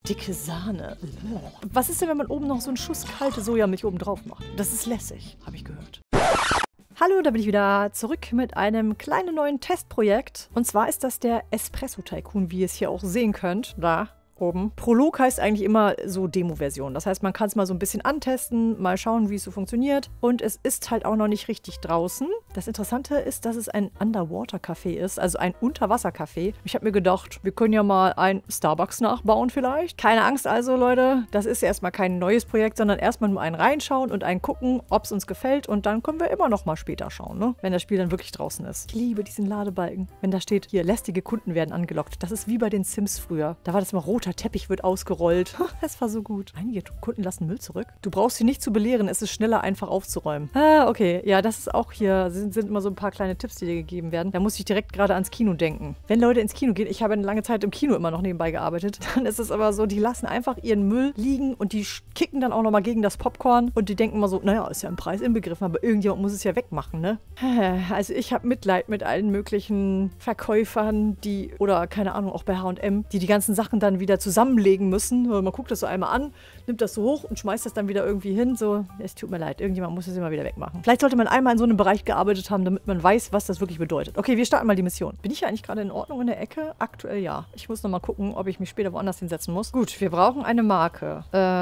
Dicke Sahne. Was ist denn, wenn man oben noch so einen Schuss kalte Sojamilch oben drauf macht? Das ist lässig, habe ich gehört. Hallo, da bin ich wieder zurück mit einem kleinen neuen Testprojekt. Und zwar ist das der Espresso Tycoon, wie ihr es hier auch sehen könnt. Da oben. Prolog heißt eigentlich immer so Demo-Version. Das heißt, man kann es mal so ein bisschen antesten, mal schauen, wie es so funktioniert. Und es ist halt auch noch nicht richtig draußen. Das Interessante ist, dass es ein Underwater-Café ist, also ein Unterwasser-Café. Ich habe mir gedacht, wir können ja mal ein Starbucks nachbauen vielleicht. Keine Angst also, Leute. Das ist erstmal kein neues Projekt, sondern erstmal nur ein reinschauen und ein gucken, ob es uns gefällt. Und dann können wir immer noch mal später schauen, ne? Wenn das Spiel dann wirklich draußen ist. Ich liebe diesen Ladebalken. Wenn da steht, hier, lästige Kunden werden angelockt. Das ist wie bei den Sims früher. Da war das mal roter Teppich wird ausgerollt. Das war so gut. Einige Kunden lassen Müll zurück. Du brauchst sie nicht zu belehren, es ist schneller einfach aufzuräumen. Ah, okay. Ja, das ist auch hier, sind immer so ein paar kleine Tipps, die dir gegeben werden. Da muss ich direkt gerade ans Kino denken. Wenn Leute ins Kino gehen, ich habe eine lange Zeit im Kino immer noch nebenbei gearbeitet, dann ist es aber so, die lassen einfach ihren Müll liegen und die kicken dann auch nochmal gegen das Popcorn und die denken mal so, naja, ist ja im Preis inbegriffen, aber irgendjemand muss es ja wegmachen, ne? Also ich habe Mitleid mit allen möglichen Verkäufern, die, oder keine Ahnung, auch bei H&M, die ganzen Sachen dann wieder zusammenlegen müssen. Man guckt das so einmal an, nimmt das so hoch und schmeißt das dann wieder irgendwie hin. So, es tut mir leid, irgendjemand muss das immer wieder wegmachen. Vielleicht sollte man einmal in so einem Bereich gearbeitet haben, damit man weiß, was das wirklich bedeutet. Okay, wir starten mal die Mission. Bin ich hier eigentlich gerade in Ordnung in der Ecke? Aktuell ja. Ich muss nochmal gucken, ob ich mich später woanders hinsetzen muss. Gut, wir brauchen eine Marke.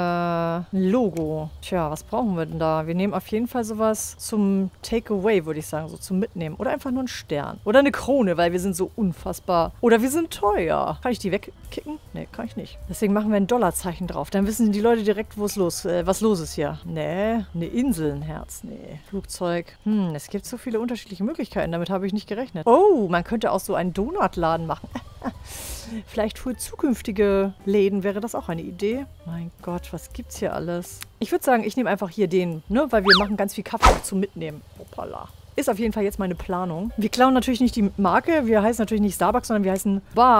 Ein Logo. Tja, was brauchen wir denn da? Wir nehmen auf jeden Fall sowas zum Takeaway, würde ich sagen, so zum Mitnehmen. Oder einfach nur einen Stern. Oder eine Krone, weil wir sind so unfassbar. Oder wir sind teuer. Kann ich die wegkicken? Nee, kann ich nicht. Deswegen machen wir ein Dollarzeichen drauf. Dann wissen die Leute direkt, was los ist hier. Nee, eine Insel, ein Herz. Nee. Flugzeug. Es gibt so viele unterschiedliche Möglichkeiten. Damit habe ich nicht gerechnet. Oh, man könnte auch so einen Donutladen machen. Vielleicht für zukünftige Läden wäre das auch eine Idee. Mein Gott, was gibt's hier alles? Ich würde sagen, ich nehme einfach hier den, ne? Weil wir machen ganz viel Kaffee auch zum Mitnehmen. Hoppala. Ist auf jeden Fall jetzt meine Planung. Wir klauen natürlich nicht die Marke. Wir heißen natürlich nicht Starbucks, sondern wir heißen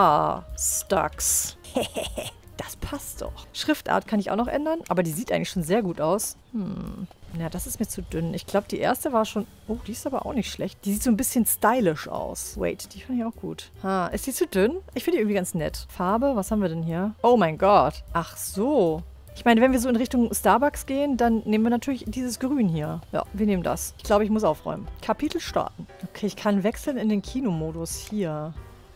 Barstucks. Das passt doch. Schriftart kann ich auch noch ändern, aber die sieht eigentlich schon sehr gut aus. Ja, das ist mir zu dünn. Ich glaube, die erste war schon... Oh, die ist aber auch nicht schlecht. Die sieht so ein bisschen stylisch aus. Wait, die fand ich auch gut. Ist die zu dünn? Ich finde die irgendwie ganz nett. Farbe, was haben wir denn hier? Oh mein Gott. Ach so. Ich meine, wenn wir so in Richtung Starbucks gehen, dann nehmen wir natürlich dieses Grün hier. Ja, wir nehmen das. Ich glaube, ich muss aufräumen. Kapitel starten. Okay, ich kann wechseln in den Kinomodus hier.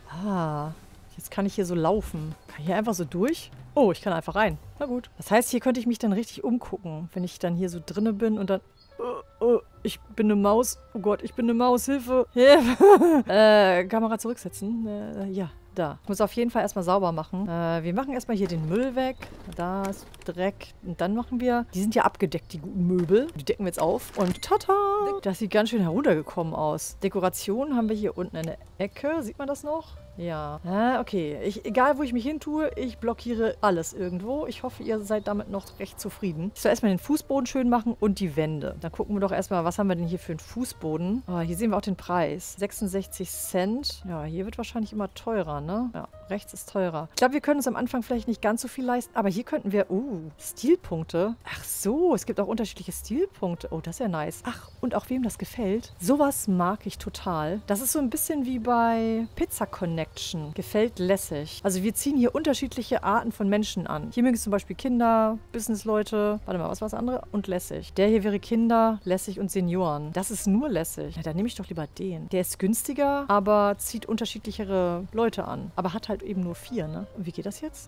Jetzt kann ich hier so laufen. Kann ich hier einfach so durch? Oh, ich kann einfach rein. Na gut. Das heißt, hier könnte ich mich dann richtig umgucken, wenn ich dann hier so drinne bin und dann... ich bin eine Maus. Oh Gott, ich bin eine Maus. Hilfe. Hilfe. Kamera zurücksetzen. Ja. Da. Ich muss auf jeden Fall erstmal sauber machen. Wir machen erstmal hier den Müll weg. Da ist Dreck. Und dann machen wir... Die sind ja abgedeckt, die guten Möbel. Die decken wir jetzt auf. Und tada! Das sieht ganz schön heruntergekommen aus. Dekoration haben wir hier unten in der Ecke. Sieht man das noch? Ja. Okay. Egal, wo ich mich hin tue, ich blockiere alles irgendwo. Ich hoffe, ihr seid damit noch recht zufrieden. Ich soll erstmal den Fußboden schön machen und die Wände. Dann gucken wir doch erstmal, was haben wir denn hier für einen Fußboden? Oh, hier sehen wir auch den Preis. 66 Cent. Ja, hier wird wahrscheinlich immer teurer, ne? Ja, rechts ist teurer. Ich glaube, wir können uns am Anfang vielleicht nicht ganz so viel leisten, aber hier könnten wir... Stilpunkte. Ach so, es gibt auch unterschiedliche Stilpunkte. Oh, das ist ja nice. Ach, und auch wem das gefällt. Sowas mag ich total. Das ist so ein bisschen wie bei Pizza Connection. Gefällt lässig. Also wir ziehen hier unterschiedliche Arten von Menschen an. Hier mögen es zum Beispiel Kinder, Businessleute. Warte mal, was war das andere? Und lässig. Der hier wäre Kinder, lässig und Senioren. Das ist nur lässig. Ja, dann nehme ich doch lieber den. Der ist günstiger, aber zieht unterschiedlichere Leute an. Aber hat halt eben nur 4, ne? Und wie geht das jetzt?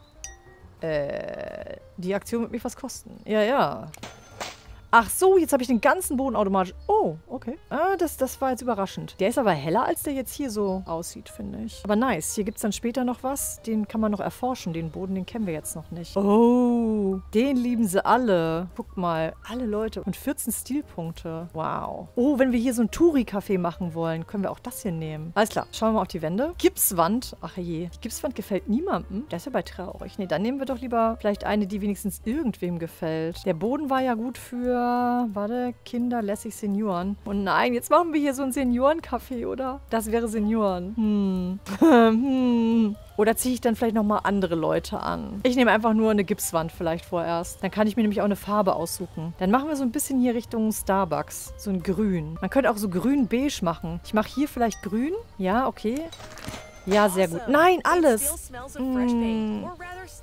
Die Aktion wird mich was kosten. Ja. Ach so, jetzt habe ich den ganzen Boden automatisch... Oh, okay. Das war jetzt überraschend. Der ist aber heller, als der jetzt hier so aussieht, finde ich. Aber nice. Hier gibt es dann später noch was. Den kann man noch erforschen. Den Boden, den kennen wir jetzt noch nicht. Oh, den lieben sie alle. Guck mal, alle Leute. Und 14 Stilpunkte. Wow. Oh, wenn wir hier so ein Touri-Café machen wollen, können wir auch das hier nehmen. Alles klar. Schauen wir mal auf die Wände. Gipswand. Ach je. Die Gipswand gefällt niemandem. Das ist ja bei traurig. Nee, dann nehmen wir doch lieber vielleicht eine, die wenigstens irgendwem gefällt. Der Boden war ja gut für... Warte, Kinder, lässig, Senioren. Und nein, jetzt machen wir hier so ein Seniorencafé, oder? Das wäre Senioren. Oder ziehe ich dann vielleicht nochmal andere Leute an? Ich nehme einfach nur eine Gipswand vielleicht vorerst. Dann kann ich mir nämlich auch eine Farbe aussuchen. Dann machen wir so ein bisschen hier Richtung Starbucks. So ein Grün. Man könnte auch so grün-beige machen. Ich mache hier vielleicht grün. Ja, okay. Ja, sehr gut. Nein, alles.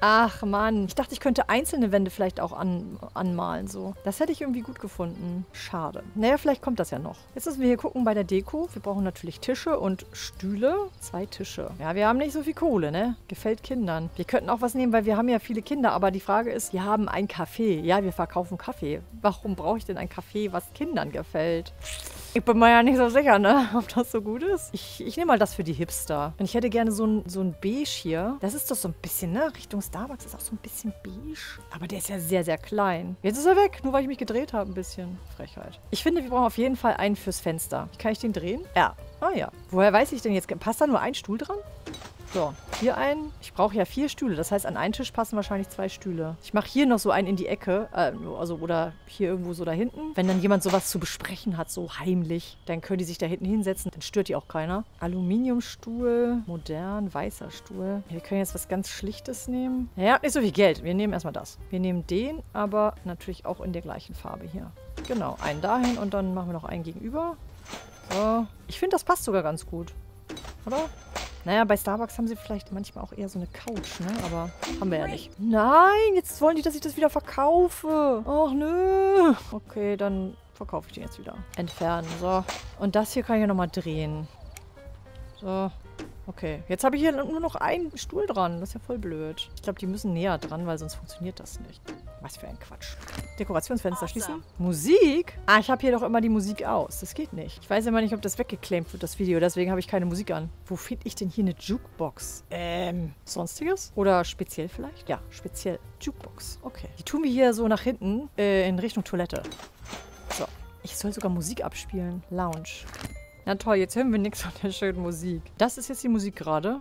Ach Mann, ich dachte, ich könnte einzelne Wände vielleicht auch anmalen so. Das hätte ich irgendwie gut gefunden. Schade. Naja, vielleicht kommt das ja noch. Jetzt müssen wir hier gucken bei der Deko. Wir brauchen natürlich Tische und Stühle. 2 Tische. Ja, wir haben nicht so viel Kohle, ne? Gefällt Kindern. Wir könnten auch was nehmen, weil wir haben ja viele Kinder. Aber die Frage ist, wir haben ein Café. Ja, wir verkaufen Kaffee. Warum brauche ich denn ein Café, was Kindern gefällt? Ich bin mir ja nicht so sicher, ne? Ob das so gut ist. Ich nehme mal das für die Hipster. Und ich hätte gerne so ein Beige hier. Das ist doch so ein bisschen, ne? Richtung Starbucks ist auch so ein bisschen beige. Aber der ist ja sehr, sehr klein. Jetzt ist er weg, nur weil ich mich gedreht habe ein bisschen. Frechheit. Ich finde, wir brauchen auf jeden Fall einen fürs Fenster. Kann ich den drehen? Ja. Ah ja. Woher weiß ich denn jetzt? Passt da nur ein Stuhl dran? So, hier einen. Ich brauche ja 4 Stühle. Das heißt, an einen Tisch passen wahrscheinlich 2 Stühle. Ich mache hier noch so einen in die Ecke. Oder hier irgendwo so da hinten. Wenn dann jemand sowas zu besprechen hat, so heimlich, dann können die sich da hinten hinsetzen. Dann stört die auch keiner. Aluminiumstuhl, modern, weißer Stuhl. Ja, wir können jetzt was ganz Schlichtes nehmen. Naja, nicht so viel Geld. Wir nehmen erstmal das. Wir nehmen den, aber natürlich auch in der gleichen Farbe hier. Genau, einen dahin und dann machen wir noch einen gegenüber. So. Ich finde, das passt sogar ganz gut. Oder? Naja, bei Starbucks haben sie vielleicht manchmal auch eher so eine Couch, ne? Aber haben wir ja nicht. Nein, jetzt wollen die, dass ich das wieder verkaufe. Ach, nö. Okay, dann verkaufe ich den jetzt wieder. Entfernen, so. Und das hier kann ich ja nochmal drehen. So. Okay, jetzt habe ich hier nur noch einen Stuhl dran. Das ist ja voll blöd. Ich glaube, die müssen näher dran, weil sonst funktioniert das nicht. Was für ein Quatsch. Dekorationsfenster schließen. Musik? Ah, ich habe hier doch immer die Musik aus. Das geht nicht. Ich weiß immer nicht, ob das weggeclaimt wird, das Video. Deswegen habe ich keine Musik an. Wo finde ich denn hier eine Jukebox? Sonstiges? Oder speziell vielleicht? Ja, speziell. Jukebox. Okay. Die tun wir hier so nach hinten in Richtung Toilette. So. Ich soll sogar Musik abspielen. Lounge. Na toll, jetzt hören wir nichts von der schönen Musik. Das ist jetzt die Musik gerade.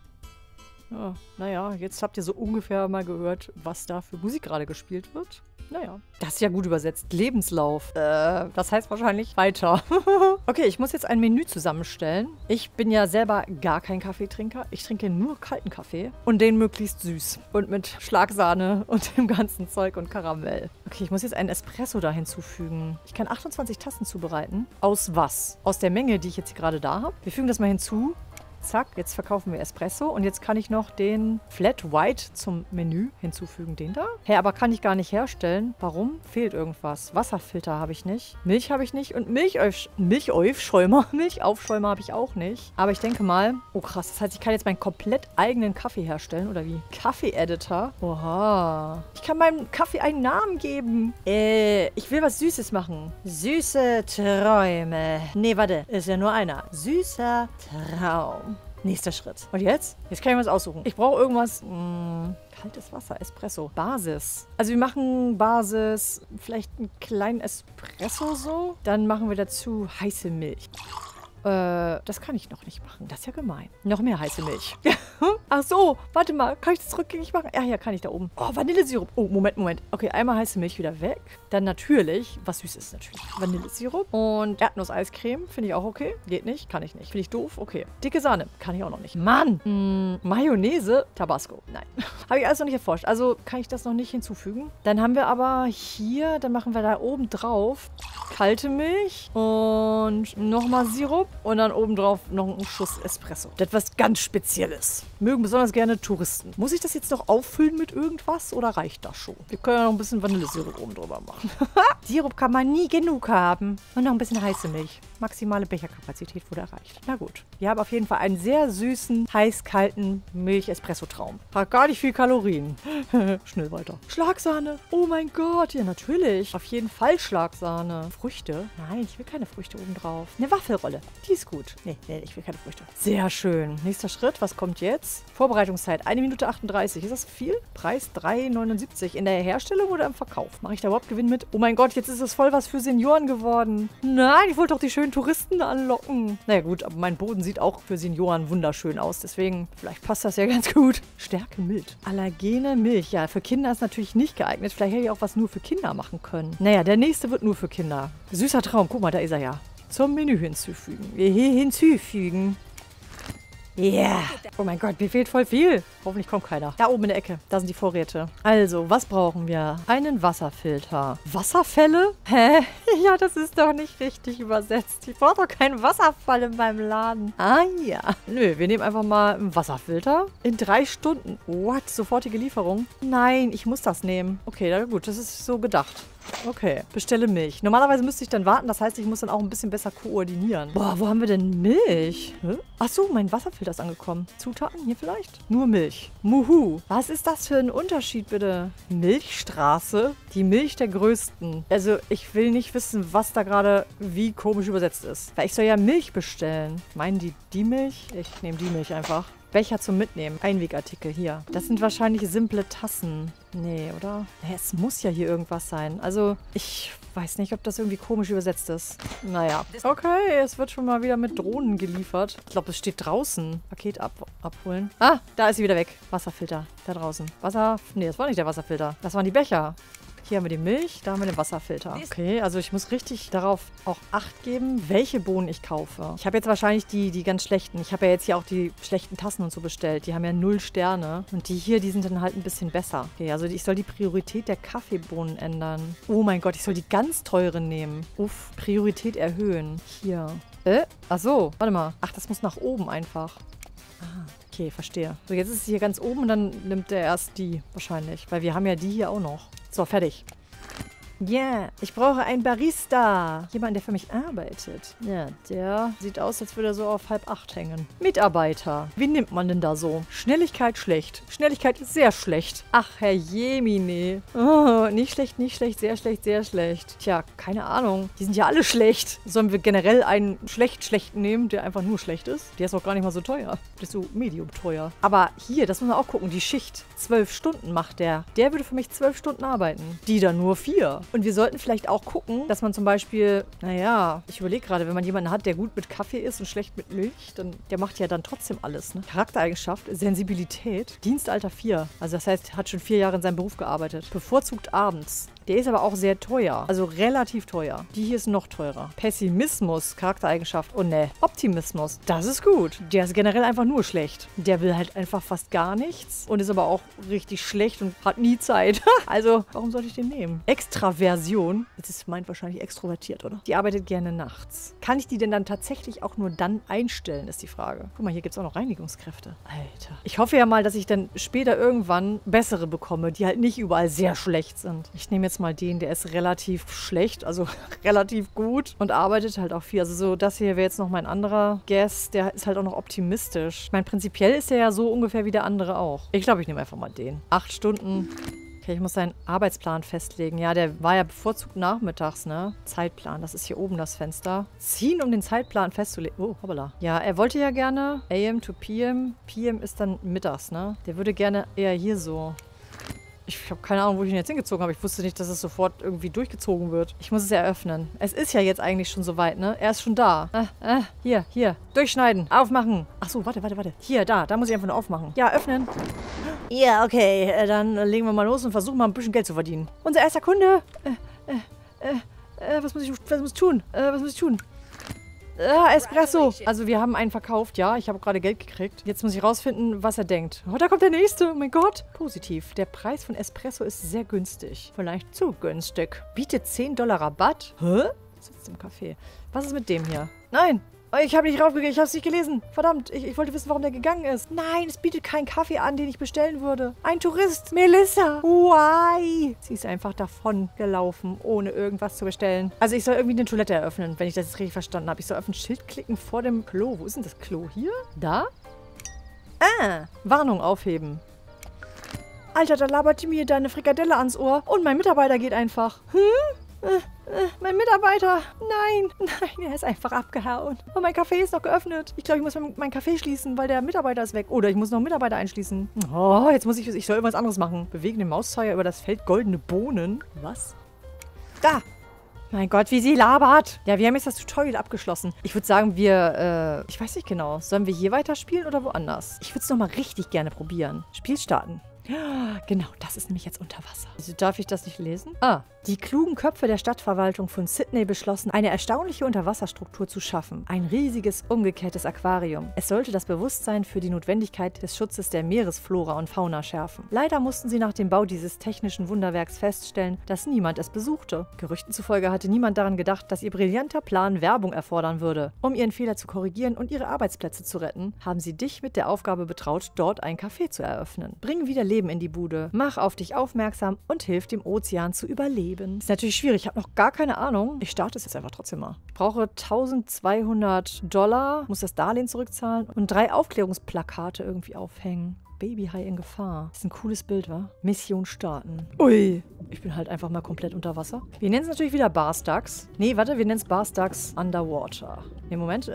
Ja, naja, jetzt habt ihr so ungefähr mal gehört, was da für Musik gerade gespielt wird. Naja, das ist ja gut übersetzt. Lebenslauf. Das heißt wahrscheinlich weiter. Okay, ich muss jetzt ein Menü zusammenstellen. Ich bin ja selber gar kein Kaffeetrinker. Ich trinke nur kalten Kaffee. Und den möglichst süß. Und mit Schlagsahne und dem ganzen Zeug und Karamell. Okay, ich muss jetzt einen Espresso da hinzufügen. Ich kann 28 Tassen zubereiten. Aus was? Aus der Menge, die ich jetzt gerade da habe. Wir fügen das mal hinzu. Zack, jetzt verkaufen wir Espresso. Und jetzt kann ich noch den Flat White zum Menü hinzufügen. Den da? Hä, aber kann ich gar nicht herstellen. Warum? Fehlt irgendwas. Wasserfilter habe ich nicht. Milch habe ich nicht. Und Milchaufschäumer habe ich auch nicht. Aber ich denke mal... Oh krass, das heißt, ich kann jetzt meinen komplett eigenen Kaffee herstellen. Oder wie? Kaffee-Editor. Oha. Ich kann meinem Kaffee einen Namen geben. Ich will was Süßes machen. Süße Träume. Nee, warte. Ist ja nur einer. Süßer Traum. Nächster Schritt. Und jetzt? Jetzt kann ich was aussuchen. Ich brauche irgendwas... kaltes Wasser, Espresso. Basis. Also wir machen Basis, vielleicht einen kleinen Espresso so. Dann machen wir dazu heiße Milch. Das kann ich noch nicht machen. Das ist ja gemein. Noch mehr heiße Milch. Ach so, warte mal. Kann ich das rückgängig machen? Ja, hier kann ich da oben. Oh, Vanillesirup. Oh, Moment. Okay, einmal heiße Milch wieder weg. Dann natürlich, was süß ist natürlich, Vanillesirup. Und Erdnusseiscreme. Finde ich auch okay. Geht nicht, kann ich nicht. Finde ich doof. Okay. Dicke Sahne. Kann ich auch noch nicht. Mann. Mayonnaise. Tabasco. Nein. Habe ich alles noch nicht erforscht. Also kann ich das noch nicht hinzufügen. Dann haben wir aber hier, dann machen wir da oben drauf kalte Milch und nochmal Sirup. Und dann obendrauf noch einen Schuss Espresso. Das ist was ganz Spezielles. Mögen besonders gerne Touristen. Muss ich das jetzt noch auffüllen mit irgendwas oder reicht das schon? Wir können ja noch ein bisschen Vanillesirup oben drüber machen. Sirup kann man nie genug haben. Und noch ein bisschen heiße Milch. Maximale Becherkapazität wurde erreicht. Na gut. Wir haben auf jeden Fall einen sehr süßen, heiß-kalten Milch-Espresso-Traum. Hat gar nicht viel Kalorien. Schnell weiter. Schlagsahne. Oh mein Gott. Ja, natürlich. Auf jeden Fall Schlagsahne. Früchte? Nein, ich will keine Früchte obendrauf. Eine Waffelrolle. Die ist gut. Nee, ich will keine Früchte. Sehr schön. Nächster Schritt. Was kommt jetzt? Vorbereitungszeit. 1 Minute 38. Ist das viel? Preis 3,79. In der Herstellung oder im Verkauf? Mache ich da überhaupt Gewinn mit? Oh mein Gott, jetzt ist es voll was für Senioren geworden. Nein, ich wollte doch die schönen Touristen anlocken. Naja gut, aber mein Boden sieht auch für Senioren wunderschön aus. Deswegen, vielleicht passt das ja ganz gut. Stärke mild. Allergene Milch. Ja, für Kinder ist natürlich nicht geeignet. Vielleicht hätte ich auch was nur für Kinder machen können. Naja, der nächste wird nur für Kinder. Süßer Traum. Guck mal, da ist er ja. Zum Menü hinzufügen. Hinzufügen. Yeah. Oh mein Gott, mir fehlt voll viel. Hoffentlich kommt keiner. Da oben in der Ecke, da sind die Vorräte. Also, was brauchen wir? Einen Wasserfilter. Wasserfälle? Hä? Ja, das ist doch nicht richtig übersetzt. Ich brauche doch keinen Wasserfall in meinem Laden. Ah ja. Nö, wir nehmen einfach mal einen Wasserfilter. In 3 Stunden. What? Sofortige Lieferung? Nein, ich muss das nehmen. Okay, na gut, das ist so gedacht. Okay, bestelle Milch. Normalerweise müsste ich dann warten, das heißt, ich muss dann auch ein bisschen besser koordinieren. Boah, wo haben wir denn Milch? Achso, mein Wasserfilter ist angekommen. Zutaten hier vielleicht? Nur Milch. Muhu. Was ist das für ein Unterschied, bitte? Milchstraße? Die Milch der Größten. Also, ich will nicht wissen, was da gerade wie komisch übersetzt ist. Weil ich soll ja Milch bestellen. Meinen die Milch? Ich nehme die Milch einfach. Becher zum Mitnehmen. Einwegartikel hier. Das sind wahrscheinlich simple Tassen. Nee, oder? Nee, es muss ja hier irgendwas sein. Also, ich weiß nicht, ob das irgendwie komisch übersetzt ist. Naja. Okay, es wird schon mal wieder mit Drohnen geliefert. Ich glaube, es steht draußen. Paket abholen. Ah, da ist sie wieder weg. Wasserfilter. Da draußen. Nee, das war nicht der Wasserfilter. Das waren die Becher. Hier haben wir die Milch, da haben wir den Wasserfilter. Okay, also ich muss richtig darauf auch Acht geben, welche Bohnen ich kaufe. Ich habe jetzt wahrscheinlich die ganz schlechten. Ich habe ja jetzt hier auch die schlechten Tassen und so bestellt. Die haben ja 0 Sterne. Und die hier, die sind dann halt ein bisschen besser. Okay, also ich soll die Priorität der Kaffeebohnen ändern. Oh mein Gott, ich soll die ganz teuren nehmen. Uff, Priorität erhöhen. Hier. Ach so, warte mal. Ach, das muss nach oben einfach. Ah, okay, verstehe. So, jetzt ist sie hier ganz oben und dann nimmt der erst die wahrscheinlich. Weil wir haben ja die hier auch noch. So, fertig. Yeah, ich brauche einen Barista. Jemand, der für mich arbeitet. Ja, der sieht aus, als würde er so auf 7:30 hängen. Mitarbeiter. Wie nimmt man denn da so? Schnelligkeit schlecht. Schnelligkeit ist sehr schlecht. Ach, Herr Jemine. Oh, nicht schlecht, nicht schlecht, sehr schlecht, sehr schlecht. Tja, keine Ahnung. Die sind ja alle schlecht. Sollen wir generell einen schlechten nehmen, der einfach nur schlecht ist? Der ist auch gar nicht mal so teuer. Der ist so medium teuer. Aber hier, das muss man auch gucken. Die Schicht. 12 Stunden macht der. Der würde für mich 12 Stunden arbeiten. Die dann nur 4. Und wir sollten vielleicht auch gucken, dass man zum Beispiel, naja, ich überlege gerade, wenn man jemanden hat, der gut mit Kaffee ist und schlecht mit Milch, dann der macht ja dann trotzdem alles, ne? Charaktereigenschaft, Sensibilität, Dienstalter 4. Also das heißt, hat schon 4 Jahre in seinem Beruf gearbeitet. Bevorzugt abends. Der ist aber auch sehr teuer. Also relativ teuer. Die hier ist noch teurer. Pessimismus, Charaktereigenschaft. Oh ne. Optimismus. Das ist gut. Der ist generell einfach nur schlecht. Der will halt einfach fast gar nichts. Und ist aber auch richtig schlecht und hat nie Zeit. Also, warum sollte ich den nehmen? Extraversion. Jetzt ist meint wahrscheinlich extrovertiert, oder? Die arbeitet gerne nachts. Kann ich die denn dann tatsächlich auch nur dann einstellen, ist die Frage. Guck mal, hier gibt es auch noch Reinigungskräfte. Alter. Ich hoffe ja mal, dass ich dann später irgendwann bessere bekomme, die halt nicht überall sehr schlecht sind. Ich nehme jetzt mal den, der ist relativ schlecht, also relativ gut und arbeitet halt auch viel. Also so, das hier wäre jetzt noch mein anderer Guest, der ist halt auch noch optimistisch. Ich meine, prinzipiell ist er ja so ungefähr wie der andere auch. Ich glaube, ich nehme einfach mal den. 8 Stunden. Okay, ich muss seinen Arbeitsplan festlegen. Ja, der war ja bevorzugt nachmittags, ne? Zeitplan, das ist hier oben das Fenster. Ziehen, um den Zeitplan festzulegen. Oh, hoppala. Ja, er wollte ja gerne AM to PM. PM ist dann mittags, ne? Der würde gerne eher hier so. Ich habe keine Ahnung, wo ich ihn jetzt hingezogen habe. Ich wusste nicht, dass es sofort irgendwie durchgezogen wird. Ich muss es eröffnen. Es ist ja jetzt eigentlich schon soweit, ne? Er ist schon da. Hier. Durchschneiden. Aufmachen. Ach so, warte. Hier, da muss ich einfach nur aufmachen. Ja, öffnen. Ja, okay. Dann legen wir mal los und versuchen mal ein bisschen Geld zu verdienen. Unser erster Kunde. Was muss ich tun? Was muss ich tun? Espresso. Also wir haben einen verkauft, ja. Ich habe gerade Geld gekriegt. Jetzt muss ich rausfinden, was er denkt. Oh, da kommt der nächste. Oh mein Gott. Positiv. Der Preis von Espresso ist sehr günstig. Vielleicht zu günstig. Bietet $10 Rabatt. Hä? Sitzt im Café. Was ist mit dem hier? Nein. Ich habe nicht raufgekriegt. Ich habe es nicht gelesen. Verdammt. Ich wollte wissen, warum der gegangen ist. Nein, es bietet keinen Kaffee an, den ich bestellen würde. Ein Tourist. Melissa. Why? Sie ist einfach davon gelaufen, ohne irgendwas zu bestellen. Also ich soll irgendwie eine Toilette eröffnen, wenn ich das jetzt richtig verstanden habe. Ich soll auf ein Schild klicken vor dem Klo. Wo ist denn das Klo? Hier? Da? Warnung aufheben. Alter, da labert die mir deine Frikadelle ans Ohr. Und mein Mitarbeiter geht einfach. Mein Mitarbeiter. Nein, er ist einfach abgehauen. Und mein Café ist noch geöffnet. Ich glaube, ich muss mein Café schließen, weil der Mitarbeiter ist weg. Oder ich muss noch einen Mitarbeiter einschließen. Oh, jetzt muss ich soll irgendwas anderes machen. Bewegen den Mauszeiger über das Feld goldene Bohnen. Was? Da. Mein Gott, wie sie labert. Ja, wir haben jetzt das Tutorial abgeschlossen. Ich würde sagen, ich weiß nicht genau. Sollen wir hier weiterspielen oder woanders? Ich würde es nochmal richtig gerne probieren. Spiel starten. Genau, das ist nämlich jetzt unter Wasser. Also darf ich das nicht lesen? Ah, die klugen Köpfe der Stadtverwaltung von Sydney beschlossen, eine erstaunliche Unterwasserstruktur zu schaffen. Ein riesiges, umgekehrtes Aquarium. Es sollte das Bewusstsein für die Notwendigkeit des Schutzes der Meeresflora und Fauna schärfen. Leider mussten sie nach dem Bau dieses technischen Wunderwerks feststellen, dass niemand es besuchte. Gerüchten zufolge hatte niemand daran gedacht, dass ihr brillanter Plan Werbung erfordern würde. Um ihren Fehler zu korrigieren und ihre Arbeitsplätze zu retten, haben sie dich mit der Aufgabe betraut, dort ein Café zu eröffnen. Bring wieder Leben in die Bude, mach auf dich aufmerksam und hilf dem Ozean zu überleben. Ist natürlich schwierig, ich habe noch gar keine Ahnung. Ich starte es jetzt einfach trotzdem mal. Ich brauche $1200, muss das Darlehen zurückzahlen und 3 Aufklärungsplakate irgendwie aufhängen. Babyhai in Gefahr. Das ist ein cooles Bild, wa? Mission starten. Ui. Ich bin halt einfach mal komplett unter Wasser. Wir nennen es natürlich wieder Barstacks. Nee, warte, wir nennen es Barstacks Underwater. Nee, Moment.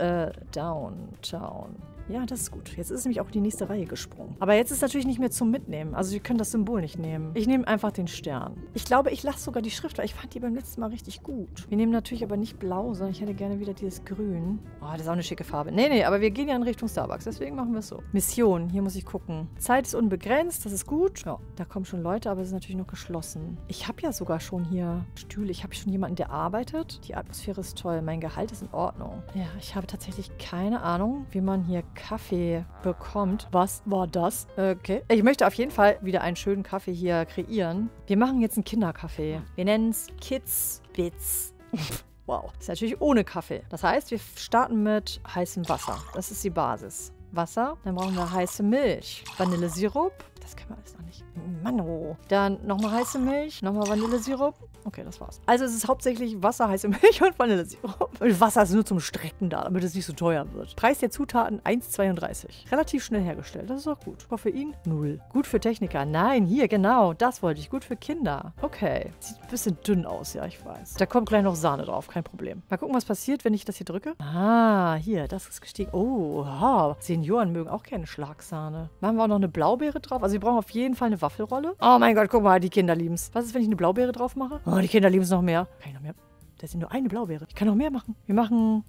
Downtown. Ja, das ist gut. Jetzt ist es nämlich auch in die nächste Reihe gesprungen. Aber jetzt ist natürlich nicht mehr zum Mitnehmen. Also wir können das Symbol nicht nehmen. Ich nehme einfach den Stern. Ich glaube, ich lasse sogar die Schrift, weil ich fand die beim letzten Mal richtig gut. Wir nehmen natürlich aber nicht blau, sondern ich hätte gerne wieder dieses Grün. Oh, das ist auch eine schicke Farbe. Nee, aber wir gehen ja in Richtung Starbucks. Deswegen machen wir es so. Mission. Hier muss ich gucken. Zeit ist unbegrenzt. Das ist gut. Ja, da kommen schon Leute, aber es ist natürlich noch geschlossen. Ich habe ja sogar schon hier Stühle. Ich habe schon jemanden, der arbeitet. Die Atmosphäre ist toll. Mein Gehalt ist in Ordnung. Ja, ich habe tatsächlich keine Ahnung, wie man hier Kaffee bekommt. Was war das? Okay. Ich möchte auf jeden Fall wieder einen schönen Kaffee hier kreieren. Wir machen jetzt einen Kinderkaffee. Wir nennen es Kids Bits. Wow. Das ist natürlich ohne Kaffee. Das heißt, wir starten mit heißem Wasser. Das ist die Basis. Wasser, dann brauchen wir heiße Milch. Vanillesirup. Das können wir alles noch nicht. Mann, oh. Dann nochmal heiße Milch, nochmal Vanillesirup. Okay, das war's. Also es ist hauptsächlich Wasser, heiße Milch und Vanillesirup. Und Wasser ist nur zum Strecken da, damit es nicht so teuer wird. Preis der Zutaten 1,32. Relativ schnell hergestellt, das ist auch gut. Koffein 0. Gut für Techniker. Nein, hier, genau, das wollte ich. Gut für Kinder. Okay. Sieht ein bisschen dünn aus, ja, ich weiß. Da kommt gleich noch Sahne drauf, kein Problem. Mal gucken, was passiert, wenn ich das hier drücke. Ah, hier, das ist gestiegen. Oh, wow. Senioren mögen auch gerne Schlagsahne. Machen wir auch noch eine Blaubeere drauf. Also wir brauchen auf jeden Fall eine Waffelrolle. Oh mein Gott, guck mal, die Kinder lieben's. Was ist, wenn ich eine Blaubeere drauf mache? Oh, die Kinder lieben es noch mehr. Kann ich noch mehr? Das ist nur eine Blaubeere. Ich kann noch mehr machen. Wir machen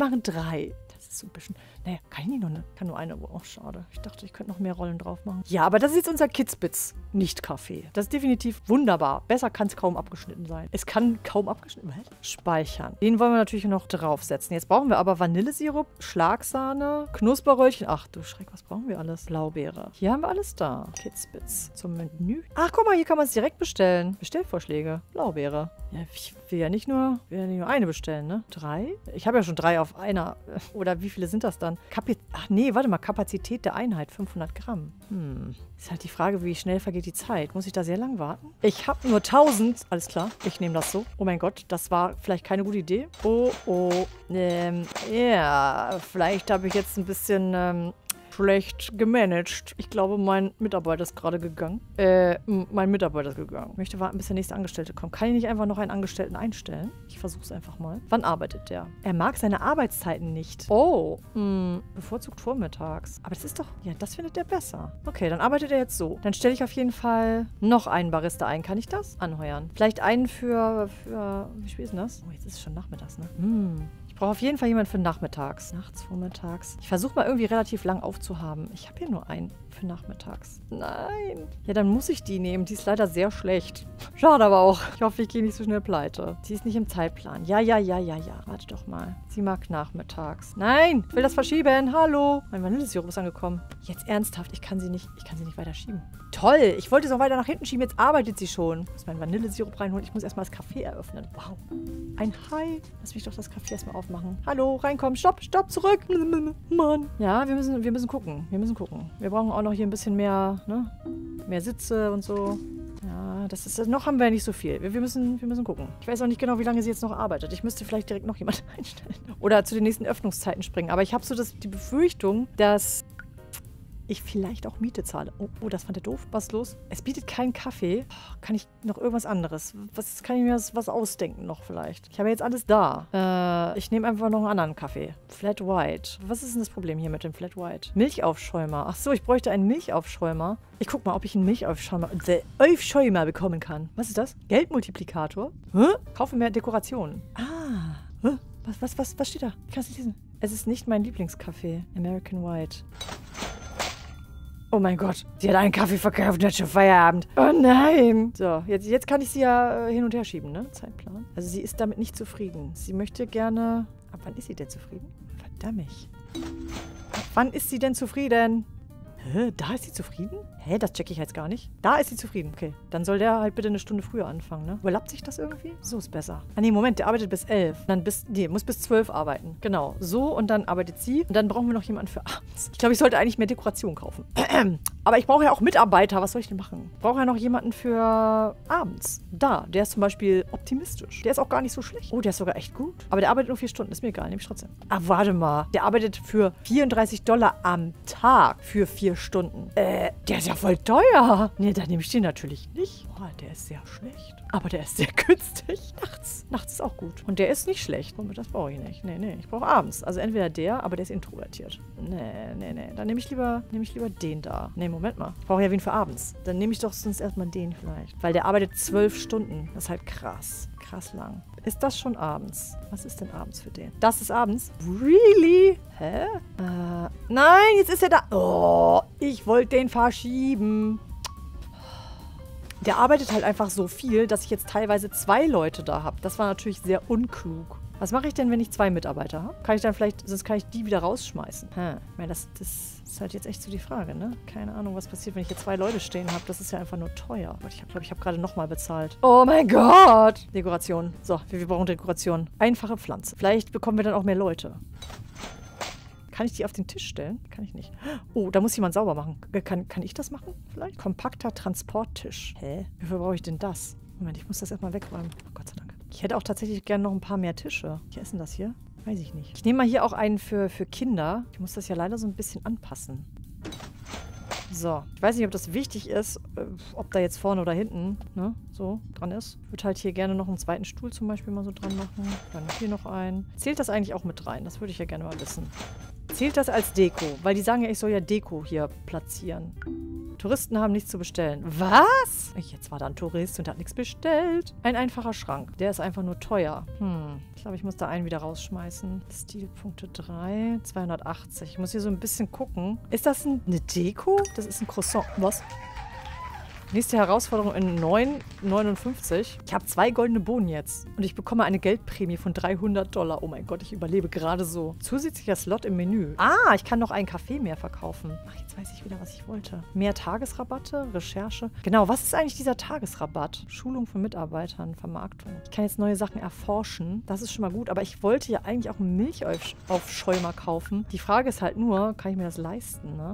3. Das ist so ein bisschen... Naja, kann ich nicht nur eine? Kann nur eine. Oh, schade. Ich dachte, ich könnte noch mehr Rollen drauf machen. Ja, aber das ist jetzt unser Kidsbits. Nicht Kaffee. Das ist definitiv wunderbar. Besser kann es kaum abgeschnitten sein. Es kann kaum abgeschnitten werden. Speichern. Den wollen wir natürlich noch draufsetzen. Jetzt brauchen wir aber Vanillesirup, Schlagsahne, Knusperröllchen. Ach du Schreck, was brauchen wir alles? Blaubeere. Hier haben wir alles da. Kidsbits. Zum Menü. Ach, guck mal, hier kann man es direkt bestellen. Bestellvorschläge. Blaubeere. Ja, ich will ja nicht nur eine bestellen, ne? 3? Ich habe ja schon 3 auf einer. Oder wie viele sind das dann? Ach nee, warte mal. Kapazität der Einheit 500 Gramm. Ist halt die Frage, wie schnell vergeht die Zeit. Muss ich da sehr lang warten? Ich habe nur 1000. Alles klar, ich nehme das so. Oh mein Gott, das war vielleicht keine gute Idee. Oh. Ja, vielleicht habe ich jetzt ein bisschen... schlecht gemanagt. Ich glaube, mein Mitarbeiter ist gerade gegangen. Möchte warten, bis der nächste Angestellte kommt. Kann ich nicht einfach noch einen Angestellten einstellen? Ich versuche es einfach mal. Wann arbeitet der? Er mag seine Arbeitszeiten nicht. Oh. Bevorzugt vormittags. Aber das ist doch... Ja, das findet er besser. Okay, dann arbeitet er jetzt so. Dann stelle ich auf jeden Fall noch einen Barista ein. Kann ich das? Anheuern. Vielleicht einen für... Wie spät ist denn das? Oh, jetzt ist es schon nachmittags, ne? Ich brauche auf jeden Fall jemanden für nachmittags. Nachts, vormittags. Ich versuche mal irgendwie relativ lang aufzuhaben. Ich habe hier nur einen für nachmittags. Nein. Ja, dann muss ich die nehmen. Die ist leider sehr schlecht. Schade aber auch. Ich hoffe, ich gehe nicht so schnell pleite. Sie ist nicht im Zeitplan. Ja. Warte doch mal. Sie mag nachmittags. Nein, ich will das verschieben. Hallo. Mein Vanillesirup ist angekommen. Jetzt ernsthaft. Ich kann sie nicht weiter schieben. Toll. Ich wollte es auch weiter nach hinten schieben. Jetzt arbeitet sie schon. Ich muss meinen Vanillesirup reinholen. Ich muss erstmal das Café eröffnen. Wow. Ein Hai. Lass mich doch das Café erstmal aufmachen. Hallo, reinkommen. Stopp, zurück. Mann. Ja, wir müssen gucken. Wir brauchen auch noch hier ein bisschen mehr, ne? Mehr Sitze und so. Ja, das ist... Noch haben wir nicht so viel. Wir müssen gucken. Ich weiß auch nicht genau, wie lange sie jetzt noch arbeitet. Ich müsste vielleicht direkt noch jemanden einstellen. Oder zu den nächsten Öffnungszeiten springen. Aber ich habe so die Befürchtung, dass... ich vielleicht auch Miete zahle. Oh, das fand er doof. Was ist los? Es bietet keinen Kaffee. Oh, kann ich noch irgendwas anderes? Kann ich mir was ausdenken noch vielleicht? Ich habe jetzt alles da. Ich nehme einfach noch einen anderen Kaffee. Flat White. Was ist denn das Problem hier mit dem Flat White? Milchaufschäumer. Ach so, ich bräuchte einen Milchaufschäumer. Ich guck mal, ob ich einen Milchaufschäumer bekommen kann. Was ist das? Geldmultiplikator? Hä? Kaufe mehr Dekorationen. Ah. Hä? Was steht da? Ich kann es nicht lesen. Es ist nicht mein Lieblingskaffee. American White. Oh mein Gott. Sie hat einen Kaffee verkauft und hat schon Feierabend. Oh nein. So, jetzt kann ich sie ja hin und her schieben, ne? Zeitplan. Also sie ist damit nicht zufrieden. Sie möchte gerne... Ab wann ist sie denn zufrieden? Verdammt. Ab wann ist sie denn zufrieden? Hä? Da ist sie zufrieden? Hä? Das checke ich jetzt gar nicht. Da ist sie zufrieden. Okay. Dann soll der halt bitte eine Stunde früher anfangen, ne? Überlappt sich das irgendwie? So ist besser. Ah, nee, Moment. Der arbeitet bis 11. Dann muss bis 12 arbeiten. Genau. So und dann arbeitet sie. Und dann brauchen wir noch jemanden für abends. Ich glaube, ich sollte eigentlich mehr Dekoration kaufen. Aber ich brauche ja auch Mitarbeiter. Was soll ich denn machen? Ich brauche ja noch jemanden für abends. Da. Der ist zum Beispiel optimistisch. Der ist auch gar nicht so schlecht. Oh, der ist sogar echt gut. Aber der arbeitet nur 4 Stunden. Ist mir egal. Nehme ich trotzdem. Ah, warte mal. Der arbeitet für $34 am Tag für 4 Stunden. Der ist ja voll teuer. Nee, da nehme ich den natürlich nicht. Boah, der ist sehr schlecht. Aber der ist sehr günstig. Nachts. Nachts ist auch gut. Und der ist nicht schlecht. Das brauche ich nicht. Nee. Ich brauche abends. Also entweder der, aber der ist introvertiert. Nee. Dann nehme ich lieber den da. Nee, Moment mal. Ich brauche ja wen für abends. Dann nehme ich doch sonst erstmal den vielleicht. Weil der arbeitet 12 Stunden. Das ist halt krass. Krass lang. Ist das schon abends? Was ist denn abends für den? Das ist abends? Really? Hä? Nein, jetzt ist er da. Oh, ich wollte den verschieben. Der arbeitet halt einfach so viel, dass ich jetzt teilweise 2 Leute da habe. Das war natürlich sehr unklug. Was mache ich denn, wenn ich 2 Mitarbeiter habe? Kann ich dann vielleicht, sonst kann ich die wieder rausschmeißen. Ich meine, das ist halt jetzt echt so die Frage, ne? Keine Ahnung, was passiert, wenn ich hier 2 Leute stehen habe. Das ist ja einfach nur teuer. Ich glaube, ich habe gerade nochmal bezahlt. Oh mein Gott! Dekoration. So, wir brauchen Dekoration. Einfache Pflanze. Vielleicht bekommen wir dann auch mehr Leute. Kann ich die auf den Tisch stellen? Kann ich nicht. Oh, da muss jemand sauber machen. Kann ich das machen? Vielleicht? Kompakter Transporttisch. Hä? Wofür brauche ich denn das? Moment, ich muss das erstmal wegräumen. Oh, Gott sei Dank. Ich hätte auch tatsächlich gerne noch ein paar mehr Tische. Wie ist denn das hier? Weiß ich nicht. Ich nehme mal hier auch einen für Kinder. Ich muss das ja leider so ein bisschen anpassen. So. Ich weiß nicht, ob das wichtig ist, ob da jetzt vorne oder hinten, ne, so dran ist. Ich würde halt hier gerne noch einen zweiten Stuhl zum Beispiel mal so dran machen. Dann hier noch einen. Zählt das eigentlich auch mit rein? Das würde ich ja gerne mal wissen. Zählt das als Deko? Weil die sagen ja, ich soll ja Deko hier platzieren. Touristen haben nichts zu bestellen. Was? Jetzt war da ein Tourist und hat nichts bestellt. Ein einfacher Schrank. Der ist einfach nur teuer. Ich glaube, ich muss da einen wieder rausschmeißen. Stilpunkte 3, 280. Ich muss hier so ein bisschen gucken. Ist das eine Deko? Das ist ein Croissant. Was? Nächste Herausforderung in 9,59. Ich habe 2 goldene Bohnen jetzt. Und ich bekomme eine Geldprämie von $300. Oh mein Gott, ich überlebe gerade so. Zusätzlicher Slot im Menü. Ah, ich kann noch einen Kaffee mehr verkaufen. Ach, jetzt weiß ich wieder, was ich wollte. Mehr Tagesrabatte, Recherche. Genau, was ist eigentlich dieser Tagesrabatt? Schulung von Mitarbeitern, Vermarktung. Ich kann jetzt neue Sachen erforschen. Das ist schon mal gut. Aber ich wollte ja eigentlich auch einen Milchaufschäumer kaufen. Die Frage ist halt nur, kann ich mir das leisten, ne?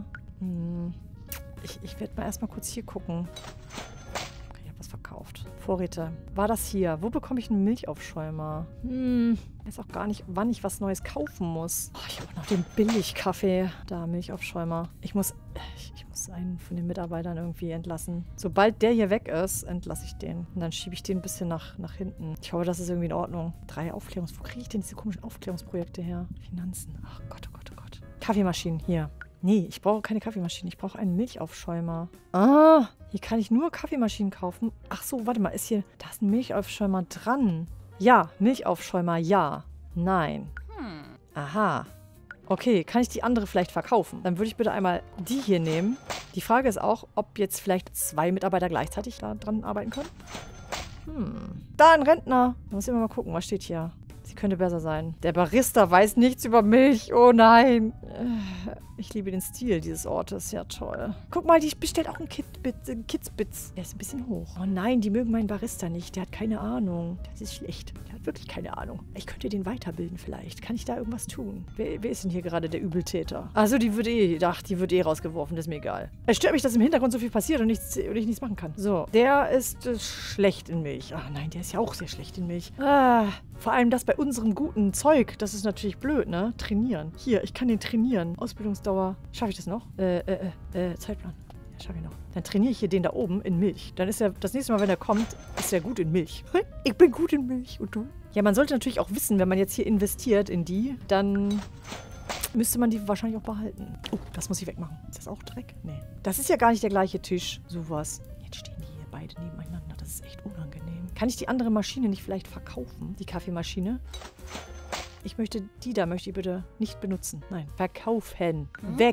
Ich werde mal erstmal kurz hier gucken. Ich habe was verkauft. Vorräte. War das hier? Wo bekomme ich einen Milchaufschäumer? Ich weiß auch gar nicht, wann ich was Neues kaufen muss. Oh, ich habe auch noch den Billigkaffee. Da, Milchaufschäumer. Ich muss einen von den Mitarbeitern irgendwie entlassen. Sobald der hier weg ist, entlasse ich den. Und dann schiebe ich den ein bisschen nach hinten. Ich hoffe, das ist irgendwie in Ordnung. 3 Wo kriege ich denn diese komischen Aufklärungsprojekte her? Finanzen. Ach Gott, oh Gott, oh Gott. Kaffeemaschinen, hier. Nee, ich brauche keine Kaffeemaschine. Ich brauche einen Milchaufschäumer. Ah, hier kann ich nur Kaffeemaschinen kaufen. Ach so, warte mal, da ist ein Milchaufschäumer dran. Ja, Milchaufschäumer, ja. Nein. Aha. Okay, kann ich die andere vielleicht verkaufen? Dann würde ich bitte einmal die hier nehmen. Die Frage ist auch, ob jetzt vielleicht 2 Mitarbeiter gleichzeitig da dran arbeiten können. Da ein Rentner. Da muss ich mal gucken, was steht hier. Sie könnte besser sein. Der Barista weiß nichts über Milch. Oh nein. Ich liebe den Stil dieses Ortes. Ja, toll. Guck mal, die bestellt auch einen Kidsbits. Der ist ein bisschen hoch. Oh nein, die mögen meinen Barista nicht. Der hat keine Ahnung. Das ist schlecht. Der hat wirklich keine Ahnung. Ich könnte den weiterbilden vielleicht. Kann ich da irgendwas tun? Wer ist denn hier gerade der Übeltäter? Also die wird rausgeworfen. Das ist mir egal. Es stört mich, dass im Hintergrund so viel passiert und ich nichts machen kann. So, der ist schlecht in Milch. Ah nein, der ist ja auch sehr schlecht in Milch. Vor allem das bei unserem guten Zeug. Das ist natürlich blöd, ne? Trainieren. Hier, ich kann den trainieren. Ausbildungsdauer. Schaffe ich das noch? Zeitplan. Ja, schaffe ich noch. Dann trainiere ich hier den da oben in Milch. Dann ist er, das nächste Mal, wenn er kommt, ist er gut in Milch. Ich bin gut in Milch. Und du? Ja, man sollte natürlich auch wissen, wenn man jetzt hier investiert in die, dann müsste man die wahrscheinlich auch behalten. Oh, das muss ich wegmachen. Ist das auch Dreck? Nee. Das ist ja gar nicht der gleiche Tisch. Sowas. Jetzt stehen die hier beide nebeneinander. Das ist echt unangenehm. Kann ich die andere Maschine nicht vielleicht verkaufen? Die Kaffeemaschine? Ich möchte die da, möchte ich bitte nicht benutzen. Nein. Verkaufen. Weg.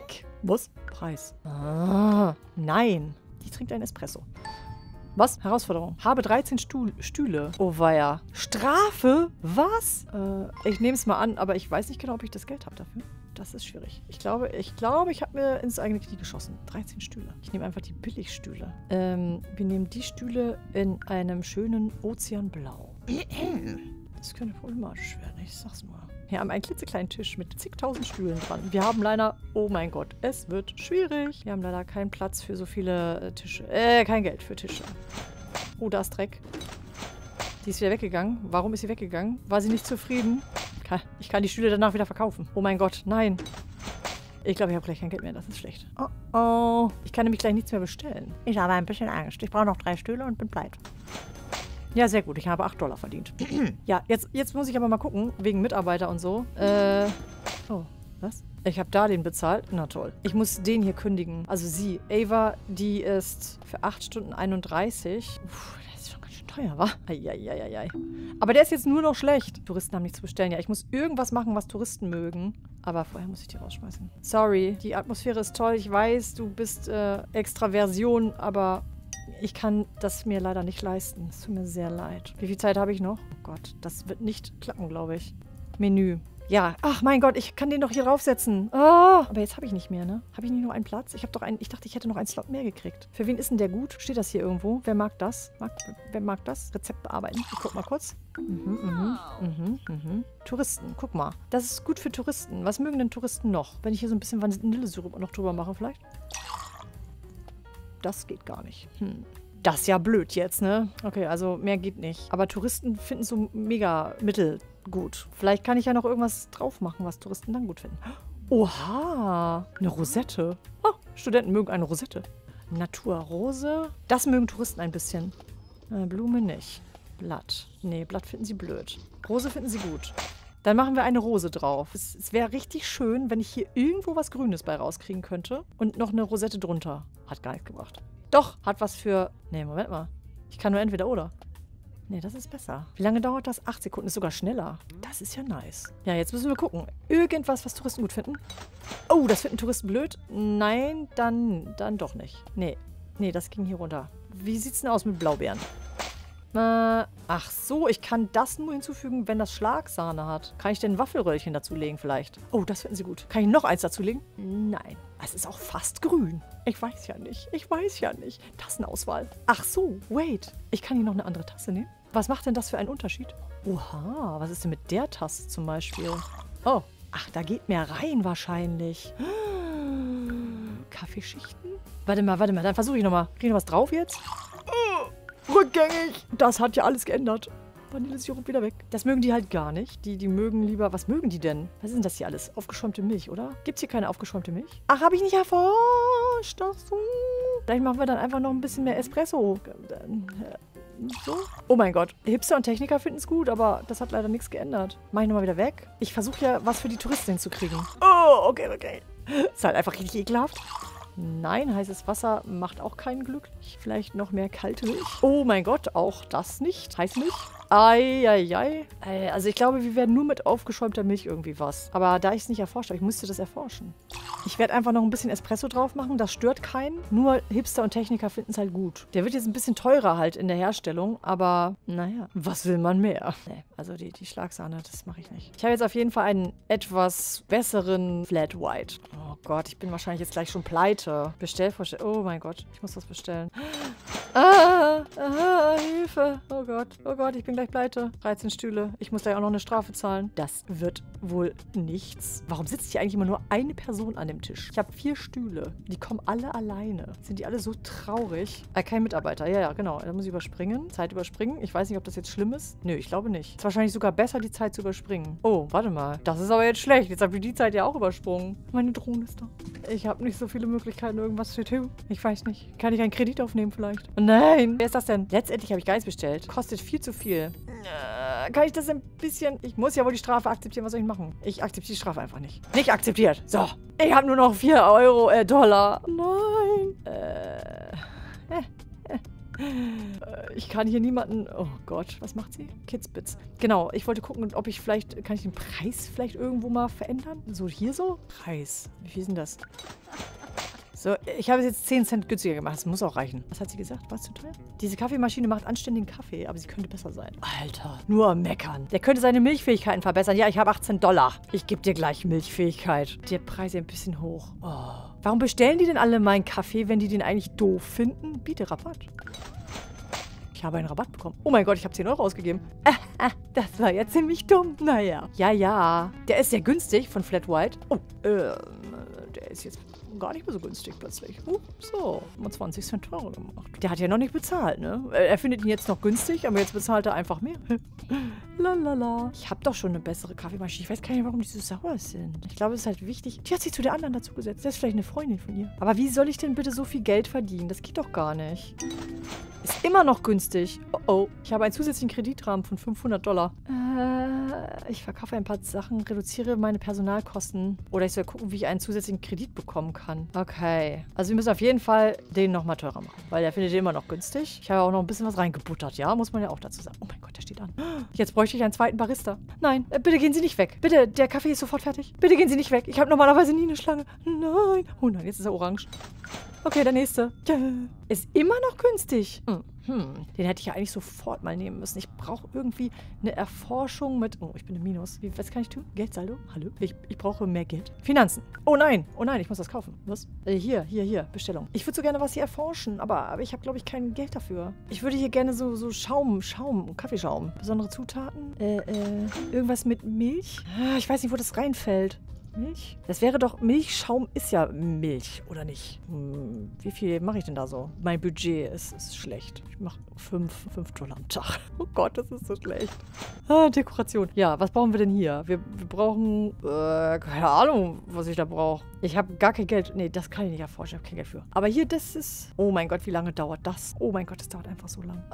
Was? Preis. Ah, nein. Die trinkt einen Espresso. Was? Herausforderung. Habe 13 Stühle. Oh weia. Strafe? Was? Ich nehme es mal an, aber ich weiß nicht genau, ob ich das Geld habe dafür. Das ist schwierig. Ich glaube, ich habe mir ins eigene Knie geschossen. 13 Stühle. Ich nehme einfach die Billigstühle. Wir nehmen die Stühle in einem schönen Ozeanblau. Das könnte problematisch werden, ich sag's nur. Wir haben einen klitzekleinen Tisch mit zigtausend Stühlen dran. Wir haben leider, oh mein Gott, es wird schwierig. Wir haben leider keinen Platz für so viele Tische. Kein Geld für Tische. Oh, da ist Dreck. Die ist wieder weggegangen. Warum ist sie weggegangen? War sie nicht zufrieden? Ich kann die Stühle danach wieder verkaufen. Oh mein Gott, nein. Ich glaube, ich habe gleich kein Geld mehr. Das ist schlecht. Oh, oh. Ich kann nämlich gleich nichts mehr bestellen. Ich habe ein bisschen Angst. Ich brauche noch 3 Stühle und bin pleite. Ja, sehr gut. Ich habe $8 verdient. Ja, jetzt muss ich aber mal gucken, wegen Mitarbeiter und so. Oh, was? Ich habe da den bezahlt. Na toll. Ich muss den hier kündigen. Also sie. Ava, die ist für 8 Stunden 31. Uff, das ist schon ganz schön teuer, wa? Eieieiei. Aber der ist jetzt nur noch schlecht. Touristen haben nichts zu bestellen. Ja, ich muss irgendwas machen, was Touristen mögen. Aber vorher muss ich die rausschmeißen. Sorry, die Atmosphäre ist toll. Ich weiß, du bist Extraversion, aber ich kann das mir leider nicht leisten. Es tut mir sehr leid. Wie viel Zeit habe ich noch? Oh Gott, das wird nicht klappen, glaube ich. Menü. Ja, ach mein Gott, ich kann den doch hier draufsetzen. Oh, aber jetzt habe ich nicht mehr, ne? Habe ich nicht noch einen Platz? Ich dachte, ich hätte noch einen Slot mehr gekriegt. Für wen ist denn der gut? Steht das hier irgendwo? Wer mag das? Wer mag das? Rezept bearbeiten. Ich guck mal kurz. Touristen, guck mal. Das ist gut für Touristen. Was mögen denn Touristen noch? Wenn ich hier so ein bisschen Vanillesirup noch drüber mache vielleicht? Das geht gar nicht. Das ist ja blöd jetzt, ne? Okay, also mehr geht nicht. Aber Touristen finden es so mega mittelgut. Vielleicht kann ich ja noch irgendwas drauf machen, was Touristen dann gut finden. Oha, eine Rosette. Oh, Studenten mögen eine Rosette. Naturrose. Das mögen Touristen ein bisschen. Blume nicht. Blatt. Nee, Blatt finden sie blöd. Rose finden sie gut. Dann machen wir eine Rose drauf. Es wäre richtig schön, wenn ich hier irgendwo was Grünes bei rauskriegen könnte. Und noch eine Rosette drunter. Hat gar nichts gebracht. Doch, hat was für... Nee, Moment mal. Ich kann nur entweder oder. Nee, das ist besser. Wie lange dauert das? 8 Sekunden. Ist sogar schneller. Das ist ja nice. Ja, jetzt müssen wir gucken. Irgendwas, was Touristen gut finden. Oh, das finden Touristen blöd? Nein, dann doch nicht. Nee, das ging hier runter. Wie sieht's denn aus mit Blaubeeren? Ach so, ich kann das nur hinzufügen, wenn das Schlagsahne hat. Kann ich denn ein Waffelröllchen dazulegen vielleicht? Oh, das finden sie gut. Kann ich noch eins dazulegen? Nein. Es ist auch fast grün. Ich weiß ja nicht. Tassenauswahl. Ach so, wait. Ich kann hier noch eine andere Tasse nehmen. Was macht denn das für einen Unterschied? Oha, was ist denn mit der Tasse zum Beispiel? Oh, ach, da geht mehr rein wahrscheinlich. Kaffeeschichten? Warte mal, dann versuche ich nochmal. Kriege ich noch was drauf jetzt? Rückgängig. Das hat ja alles geändert. Vanillesirup wieder weg. Das mögen die halt gar nicht. Die mögen lieber... Was mögen die denn? Was ist denn das hier alles? Aufgeschäumte Milch, oder? Gibt's hier keine aufgeschäumte Milch? Ach, habe ich nicht erforscht. Ach so. Vielleicht machen wir dann einfach noch ein bisschen mehr Espresso. So. Oh mein Gott. Hipster und Techniker finden es gut, aber das hat leider nichts geändert. Mach ich nochmal wieder weg. Ich versuche ja, was für die Touristen hinzukriegen. Oh, okay. Ist halt einfach richtig ekelhaft. Nein, heißes Wasser macht auch keinen glücklich. Vielleicht noch mehr kalte Milch. Oh mein Gott, auch das nicht. Heiß Milch. Eieiei. Also ich glaube, wir werden nur mit aufgeschäumter Milch irgendwie was. Aber da ich es nicht erforscht habe, ich musste das erforschen. Ich werde einfach noch ein bisschen Espresso drauf machen. Das stört keinen. Nur Hipster und Techniker finden es halt gut. Der wird jetzt ein bisschen teurer halt in der Herstellung. Aber naja, was will man mehr? Nee, also die Schlagsahne, das mache ich nicht. Ich habe jetzt auf jeden Fall einen etwas besseren Flat White. Oh Gott, ich bin wahrscheinlich jetzt gleich schon pleite. Bestellvorstellung. Oh mein Gott, ich muss was bestellen. Hilfe. Oh Gott, ich bin gleich pleite. 13 Stühle. Ich muss gleich auch noch eine Strafe zahlen. Das wird wohl nichts. Warum sitzt hier eigentlich immer nur eine Person an dem Tisch? Ich habe 4 Stühle. Die kommen alle alleine. Sind die alle so traurig? Kein Mitarbeiter. Ja, genau. Da muss ich überspringen. Zeit überspringen. Ich weiß nicht, ob das jetzt schlimm ist. Nö, ich glaube nicht. Ist wahrscheinlich sogar besser, die Zeit zu überspringen. Oh, warte mal. Das ist aber jetzt schlecht. Jetzt habe ich die Zeit ja auch übersprungen. Meine Drohne ist da. Ich habe nicht so viele Möglichkeiten, irgendwas zu tun. Ich weiß nicht. Kann ich einen Kredit aufnehmen vielleicht? Nein. Wer ist das denn? Letztendlich habe ich gar nichts bestellt. Kostet viel zu viel. Kann ich das ein bisschen... Ich muss ja wohl die Strafe akzeptieren. Was soll ich machen? Ich akzeptiere die Strafe einfach nicht. Nicht akzeptiert. So. Ich habe nur noch $4. Nein. Ich kann hier niemanden... Oh Gott, was macht sie? Kidsbits. Genau, ich wollte gucken, ob ich vielleicht... Kann ich den Preis vielleicht irgendwo mal verändern? So, hier so? Preis. Wie viel ist denn das? So, ich habe es jetzt 10 Cent günstiger gemacht. Das muss auch reichen. Was hat sie gesagt? War es zu teuer? Diese Kaffeemaschine macht anständigen Kaffee, aber sie könnte besser sein. Alter, nur am Meckern. Der könnte seine Milchfähigkeiten verbessern. Ja, ich habe $18. Ich gebe dir gleich Milchfähigkeit. Der Preis ist ein bisschen hoch. Oh. Warum bestellen die denn alle meinen Kaffee, wenn die den eigentlich doof finden? Biete Rabatt. Ich habe einen Rabatt bekommen. Oh mein Gott, ich habe 10 Euro ausgegeben. Das war ja ziemlich dumm. Naja. Ja. Der ist sehr günstig von Flat White. Oh, der ist jetzt gar nicht mehr so günstig plötzlich. So, mal 20 Cent teurer gemacht. Der hat ja noch nicht bezahlt, ne? Er findet ihn jetzt noch günstig, aber jetzt bezahlt er einfach mehr. Lalala. Ich habe doch schon eine bessere Kaffeemaschine. Ich weiß gar nicht, warum die so sauer sind. Ich glaube, es ist halt wichtig. Die hat sich zu der anderen dazu gesetzt. Das ist vielleicht eine Freundin von ihr. Aber wie soll ich denn bitte so viel Geld verdienen? Das geht doch gar nicht. Ist immer noch günstig. Oh. Ich habe einen zusätzlichen Kreditrahmen von $500. Ich verkaufe ein paar Sachen, reduziere meine Personalkosten. Oder ich soll gucken, wie ich einen zusätzlichen Kredit bekommen kann. Okay. Also wir müssen auf jeden Fall den nochmal teurer machen. Weil der findet den immer noch günstig. Ich habe auch noch ein bisschen was reingebuttert, ja? Muss man ja auch dazu sagen. Oh mein Gott, der steht an. Jetzt bräuchte ich einen zweiten Barista. Nein, bitte gehen Sie nicht weg. Bitte, der Kaffee ist sofort fertig. Bitte gehen Sie nicht weg. Ich habe normalerweise nie eine Schlange. Nein. Oh nein, jetzt ist er orange. Okay, der nächste. Ja. Ist immer noch günstig. Den hätte ich ja eigentlich sofort mal nehmen müssen. Ich brauche irgendwie eine Erforschung mit... Oh, ich bin im Minus. Was kann ich tun? Geldsaldo? Hallo? Ich brauche mehr Geld. Finanzen. Oh nein, ich muss das kaufen. Was? Hier. Bestellung. Ich würde so gerne was hier erforschen, aber ich habe, glaube ich, kein Geld dafür. Ich würde hier gerne so Schaum, Kaffeeschaum. Besondere Zutaten. Irgendwas mit Milch? Ich weiß nicht, wo das reinfällt. Milch? Das wäre doch... Milchschaum ist ja Milch, oder nicht? Wie viel mache ich denn da so? Mein Budget ist schlecht. Ich mache $5 am Tag. Oh Gott, das ist so schlecht. Dekoration. Ja, was brauchen wir denn hier? Wir brauchen... keine Ahnung, was ich da brauche. Ich habe gar kein Geld. Nee, das kann ich nicht erforschen. Ich habe kein Geld für. Aber hier, das ist... Oh mein Gott, wie lange dauert das? Oh mein Gott, das dauert einfach so lang.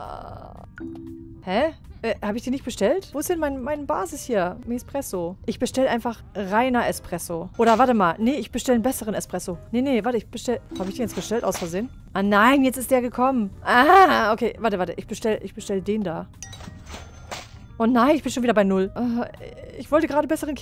Hä? Habe ich die nicht bestellt? Wo ist denn mein Basis hier? Mein Espresso. Ich bestelle einfach reiner Espresso. Oder warte mal. Nee, ich bestelle einen besseren Espresso. Nee, warte, ich bestelle... Habe ich den jetzt bestellt aus Versehen? Ah nein, jetzt ist der gekommen. Ah, okay. Warte. Ich bestell den da. Oh nein, ich bin schon wieder bei 0. Ich wollte gerade besseren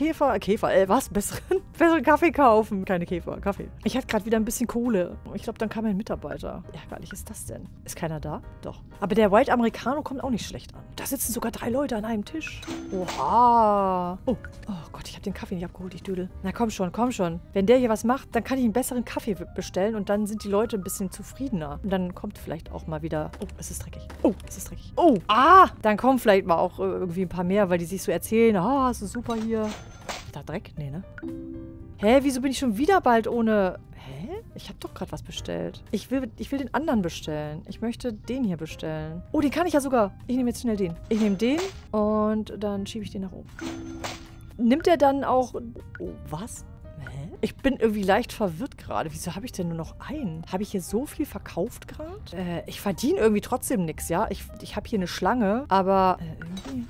besseren Kaffee kaufen. Keine Käfer, Kaffee. Ich hatte gerade wieder ein bisschen Kohle. Ich glaube, dann kam ein Mitarbeiter. Ja, gar nicht ist das denn? Ist keiner da? Doch. Aber der White Americano kommt auch nicht schlecht an. Da sitzen sogar 3 Leute an einem Tisch. Oha. Oh Gott, ich habe den Kaffee nicht abgeholt, ich Dödel. Na komm schon. Wenn der hier was macht, dann kann ich einen besseren Kaffee bestellen und dann sind die Leute ein bisschen zufriedener. Und dann kommt vielleicht auch mal wieder... Oh, es ist dreckig. Dann kommen vielleicht mal auch irgendwie ein paar mehr, weil die sich so erzählen, ist so super hier. Ist da Dreck? Nee, ne? Hä, wieso bin ich schon wieder bald ohne... Hä? Ich habe doch gerade was bestellt. Ich will den anderen bestellen. Ich möchte den hier bestellen. Oh, den kann ich ja sogar. Ich nehme jetzt schnell den. Ich nehme den und dann schiebe ich den nach oben. Nimmt er dann auch... Oh, was? Hä? Ich bin irgendwie leicht verwirrt gerade. Wieso habe ich denn nur noch einen? Habe ich hier so viel verkauft gerade? Ich verdiene irgendwie trotzdem nichts, ja? Ich habe hier eine Schlange, aber irgendwie...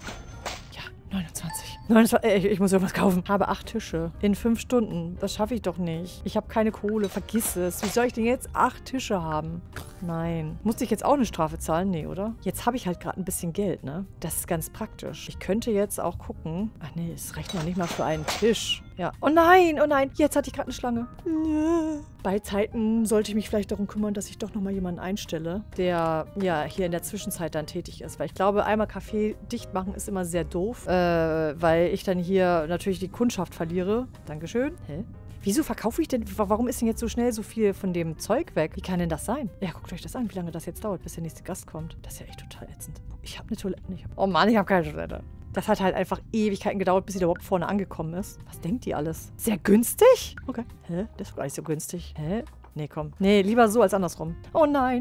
29. Ich muss irgendwas kaufen. Habe 8 Tische. In 5 Stunden. Das schaffe ich doch nicht. Ich habe keine Kohle. Vergiss es. Wie soll ich denn jetzt 8 Tische haben? Nein. Musste ich jetzt auch eine Strafe zahlen? Nee, oder? Jetzt habe ich halt gerade ein bisschen Geld, ne? Das ist ganz praktisch. Ich könnte jetzt auch gucken. Ach nee, es reicht noch nicht mal für einen Tisch. Ja. Oh nein. Jetzt hatte ich gerade eine Schlange. Bei Zeiten sollte ich mich vielleicht darum kümmern, dass ich doch nochmal jemanden einstelle, der ja hier in der Zwischenzeit dann tätig ist. Weil ich glaube, einmal Kaffee dicht machen ist immer sehr doof. Weil ich dann hier natürlich die Kundschaft verliere. Dankeschön. Hä? Wieso verkaufe ich denn? Warum ist denn jetzt so schnell so viel von dem Zeug weg? Wie kann denn das sein? Ja, guckt euch das an, wie lange das jetzt dauert, bis der nächste Gast kommt. Das ist ja echt total ätzend. Ich habe eine Toilette nicht. Oh Mann, ich habe keine Toilette. Das hat halt einfach Ewigkeiten gedauert, bis sie da überhaupt vorne angekommen ist. Was denkt die alles? Sehr günstig? Okay. Hä? Das ist gar nicht so günstig. Hä? Nee, komm. Nee, lieber so als andersrum. Oh nein.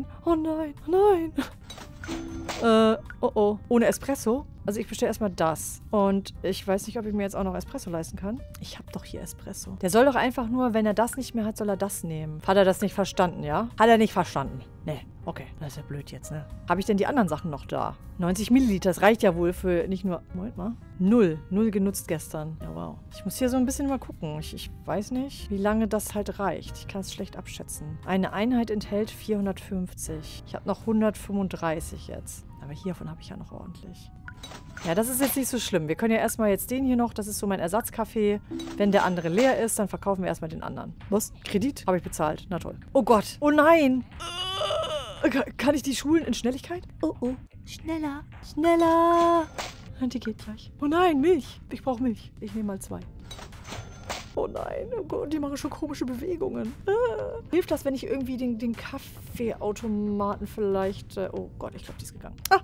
Oh. Ohne Espresso? Also ich bestelle erstmal das. Und ich weiß nicht, ob ich mir jetzt auch noch Espresso leisten kann. Ich habe doch hier Espresso. Der soll doch einfach nur, wenn er das nicht mehr hat, soll er das nehmen. Hat er das nicht verstanden, ja? Hat er nicht verstanden. Nee, okay. Das ist ja blöd jetzt, ne? Habe ich denn die anderen Sachen noch da? 90 Milliliter, das reicht ja wohl für nicht nur... Moment mal. 0 genutzt gestern. Ja, wow. Ich muss hier so ein bisschen mal gucken. Ich weiß nicht, wie lange das halt reicht. Ich kann es schlecht abschätzen. Eine Einheit enthält 450. Ich habe noch 135 jetzt. Aber hiervon habe ich ja noch ordentlich. Ja, das ist jetzt nicht so schlimm. Wir können ja erstmal jetzt den hier noch, das ist so mein Ersatzkaffee. Wenn der andere leer ist, dann verkaufen wir erstmal den anderen. Was? Kredit? Habe ich bezahlt. Na toll. Oh Gott. Oh nein. Kann ich die schulen in Schnelligkeit? Oh, oh. Schneller. Schneller. Die geht gleich. Oh nein, Milch. Ich brauche Milch. Ich nehme mal 2. Oh nein, oh Gott, die machen schon komische Bewegungen. Hilft das, wenn ich irgendwie den Kaffeeautomaten vielleicht... oh Gott, ich glaube, die ist gegangen. Ah!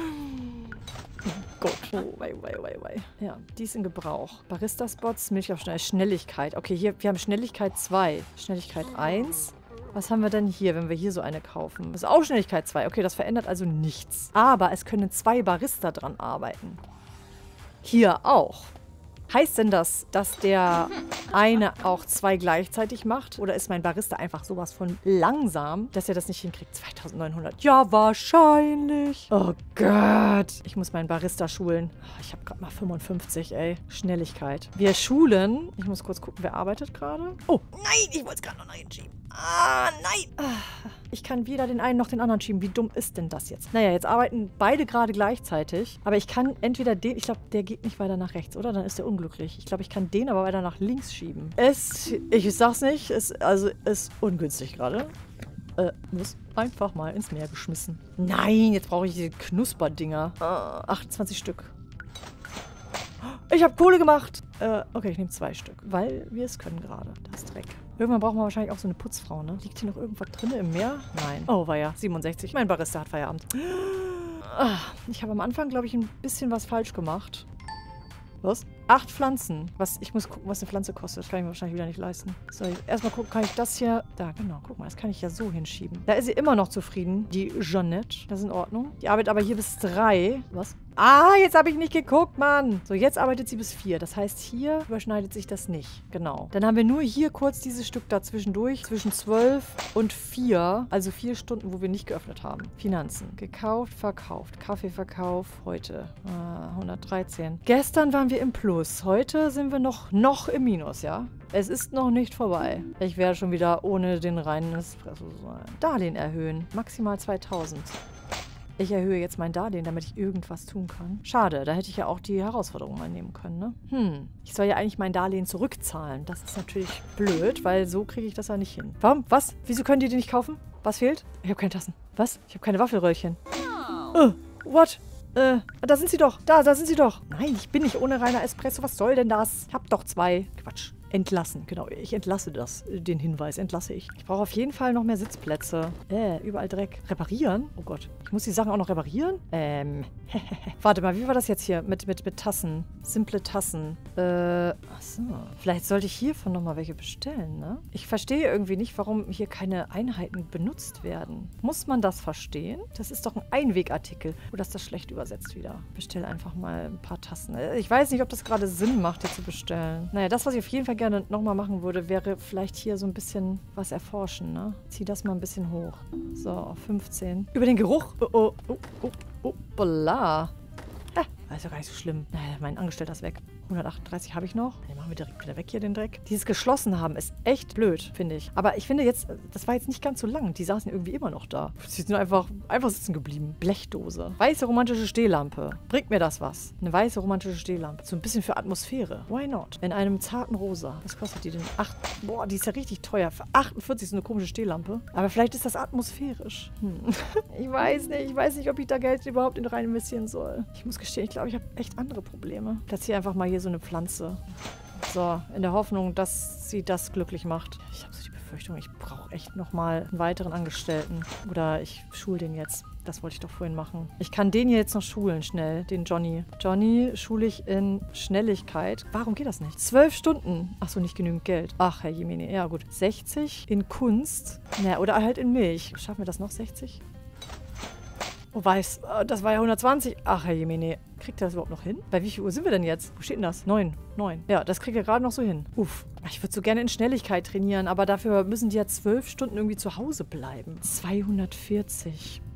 Oh Gott. Oh, wei. Ja, die ist in Gebrauch. Barista-Spots, Milch auf Schnelligkeit. Okay, hier, wir haben Schnelligkeit 2. Schnelligkeit 1. Was haben wir denn hier, wenn wir hier so eine kaufen? Das ist auch Schnelligkeit 2. Okay, das verändert also nichts. Aber es können 2 Barista dran arbeiten. Hier auch. Heißt denn das, dass der eine auch 2 gleichzeitig macht? Oder ist mein Barista einfach sowas von langsam, dass er das nicht hinkriegt? 2900. Ja, wahrscheinlich. Oh Gott. Ich muss meinen Barista schulen. Ich habe gerade mal 55, ey. Schnelligkeit. Wir schulen. Ich muss kurz gucken, wer arbeitet gerade. Oh, nein, ich wollte es gerade noch einschieben. Ah, nein. Ich kann weder den einen noch den anderen schieben. Wie dumm ist denn das jetzt? Naja, jetzt arbeiten beide gerade gleichzeitig. Aber ich kann entweder den... Ich glaube, der geht nicht weiter nach rechts, oder? Dann ist der unglücklich. Ich glaube, ich kann den aber weiter nach links schieben. Ich sag's nicht. Ist ungünstig gerade. Muss einfach mal ins Meer geschmissen. Nein, jetzt brauche ich diese Knusperdinger. 28 Stück. Ich habe Kohle gemacht. Okay, ich nehme 2 Stück, weil wir es können gerade. Das ist Dreck. Irgendwann brauchen wir wahrscheinlich auch so eine Putzfrau, ne? Liegt hier noch irgendwas drin im Meer? Nein. Oh, war ja 67. Mein Barista hat Feierabend. Ich habe am Anfang, glaube ich, ein bisschen was falsch gemacht. Was? 8 Pflanzen. Ich muss gucken, was eine Pflanze kostet. Das kann ich mir wahrscheinlich wieder nicht leisten. So, erstmal gucken, kann ich das hier... Da, genau. Guck mal, das kann ich ja so hinschieben. Da ist sie immer noch zufrieden, die Jeanette. Das ist in Ordnung. Die arbeitet aber hier bis 3. Was? Ah, jetzt habe ich nicht geguckt, Mann. So, jetzt arbeitet sie bis 4. Das heißt, hier überschneidet sich das nicht. Genau. Dann haben wir nur hier kurz dieses Stück dazwischendurch. Zwischen 12 und 4. Also 4 Stunden, wo wir nicht geöffnet haben. Finanzen. Gekauft, verkauft. Kaffeeverkauf. Heute. 113. Gestern waren wir im Plus. Heute sind wir noch im Minus, ja? Es ist noch nicht vorbei. Ich werde schon wieder ohne den reinen Espresso sein. Darlehen erhöhen. Maximal 2000. Ich erhöhe jetzt mein Darlehen, damit ich irgendwas tun kann. Schade, da hätte ich ja auch die Herausforderung mal nehmen können, ne? Ich soll ja eigentlich mein Darlehen zurückzahlen. Das ist natürlich blöd, weil so kriege ich das ja nicht hin. Warum? Was? Wieso können die nicht kaufen? Was fehlt? Ich habe keine Tassen. Was? Ich habe keine Waffelröllchen. What? Da sind sie doch. Da sind sie doch. Nein, ich bin nicht ohne reiner Espresso. Was soll denn das? Ich hab doch 2. Quatsch. Entlassen. Genau, ich entlasse das. Den Hinweis entlasse ich. Ich brauche auf jeden Fall noch mehr Sitzplätze. Überall Dreck. Reparieren? Oh Gott. Ich muss die Sachen auch noch reparieren? Warte mal, wie war das jetzt hier mit Tassen? Simple Tassen. Achso. Vielleicht sollte ich hiervon nochmal welche bestellen, ne? Ich verstehe irgendwie nicht, warum hier keine Einheiten benutzt werden. Muss man das verstehen? Das ist doch ein Einwegartikel. Oder ist das schlecht übersetzt wieder? Bestell einfach mal ein paar Tassen. Ich weiß nicht, ob das gerade Sinn macht, die zu bestellen. Naja, das, was ich auf jeden Fall gerne nochmal machen würde, wäre vielleicht hier so ein bisschen was erforschen, ne? Zieh das mal ein bisschen hoch. So, auf 15. Über den Geruch. Bla. Das ist ja gar nicht so schlimm. Naja, mein Angestellter ist weg. 138 habe ich noch. Den machen wir direkt wieder weg hier, den Dreck. Dieses geschlossen haben ist echt blöd, finde ich. Aber ich finde jetzt, das war jetzt nicht ganz so lang. Die saßen irgendwie immer noch da. Sie sind einfach sitzen geblieben. Blechdose. Weiße romantische Stehlampe. Bringt mir das was? Eine weiße romantische Stehlampe. So ein bisschen für Atmosphäre. Why not? In einem zarten Rosa. Was kostet die denn? Boah, die ist ja richtig teuer. Für 48 so eine komische Stehlampe. Aber vielleicht ist das atmosphärisch. Ich weiß nicht, ob ich da Geld überhaupt rein investieren soll. Ich muss gestehen, ich glaube, ich habe echt andere Probleme. Platziere einfach mal hier so eine Pflanze. So, in der Hoffnung, dass sie das glücklich macht. Ich habe so die Befürchtung, ich brauche echt nochmal einen weiteren Angestellten. Oder ich schule den jetzt. Das wollte ich doch vorhin machen. Ich kann den hier jetzt noch schulen, schnell. Den Johnny. Johnny schule ich in Schnelligkeit. Warum geht das nicht? 12 Stunden. Achso, nicht genügend Geld. Ach, Herr Jemine. Ja, gut. 60 in Kunst. Naja, oder halt in Milch. Schaffen wir das noch, 60? Oh, weiß. Das war ja 120. Ach, Herr Jemine. Kriegt er das überhaupt noch hin? Bei wie viel Uhr sind wir denn jetzt? Wo steht denn das? 9. Ja, das kriegt er gerade noch so hin. Uff. Ich würde so gerne in Schnelligkeit trainieren, aber dafür müssen die ja 12 Stunden irgendwie zu Hause bleiben. 240. Boah.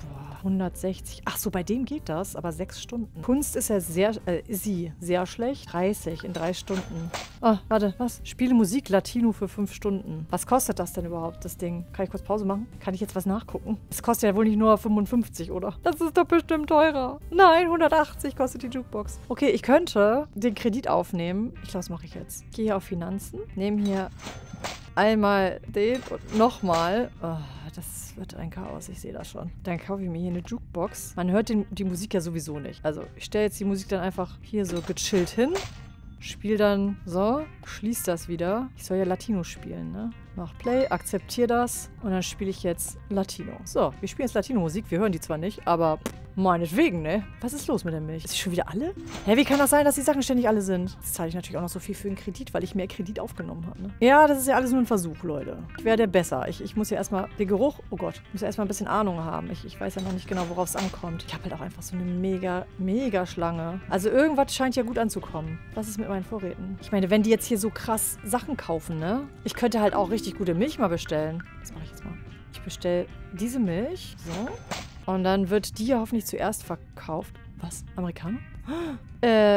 160. Ach so, bei dem geht das, aber 6 Stunden. Kunst ist ja sehr schlecht. 30 in 3 Stunden. Oh, warte, was? Spiele Musik Latino für 5 Stunden. Was kostet das denn überhaupt, das Ding? Kann ich kurz Pause machen? Kann ich jetzt was nachgucken? Es kostet ja wohl nicht nur 55, oder? Das ist doch bestimmt teurer. Nein, 180 kostet die Jukebox. Okay, ich könnte den Kredit aufnehmen. Ich glaube, das mache ich jetzt. Gehe hier auf Finanzen. Nehme hier einmal den und nochmal. Oh, das wird ein Chaos, ich sehe das schon. Dann kaufe ich mir hier eine Jukebox. Man hört die Musik ja sowieso nicht. Also ich stelle jetzt die Musik dann einfach hier so gechillt hin. Spiel dann so, schließ das wieder. Ich soll ja Latino spielen, ne? Mach Play, akzeptiere das und dann spiele ich jetzt Latino. So, wir spielen jetzt Latino-Musik. Wir hören die zwar nicht, aber meinetwegen, ne? Was ist los mit der Milch? Ist sie schon wieder alle? Hä, wie kann das sein, dass die Sachen ständig alle sind? Jetzt zahle ich natürlich auch noch so viel für den Kredit, weil ich mehr Kredit aufgenommen habe, ne? Ja, das ist ja alles nur ein Versuch, Leute. Ich werde besser. Ich muss ja erstmal den Geruch, oh Gott, ich muss ja erstmal ein bisschen Ahnung haben. Ich weiß ja noch nicht genau, worauf es ankommt. Ich habe halt auch einfach so eine mega Schlange. Also irgendwas scheint ja gut anzukommen. Was ist mit meinen Vorräten? Ich meine, wenn die jetzt hier so krass Sachen kaufen, ne? Ich könnte halt auch richtig gute Milch mal bestellen. Das mache ich jetzt mal. Ich bestelle diese Milch. So. Und dann wird die ja hoffentlich zuerst verkauft. Was? Amerikaner? Hä?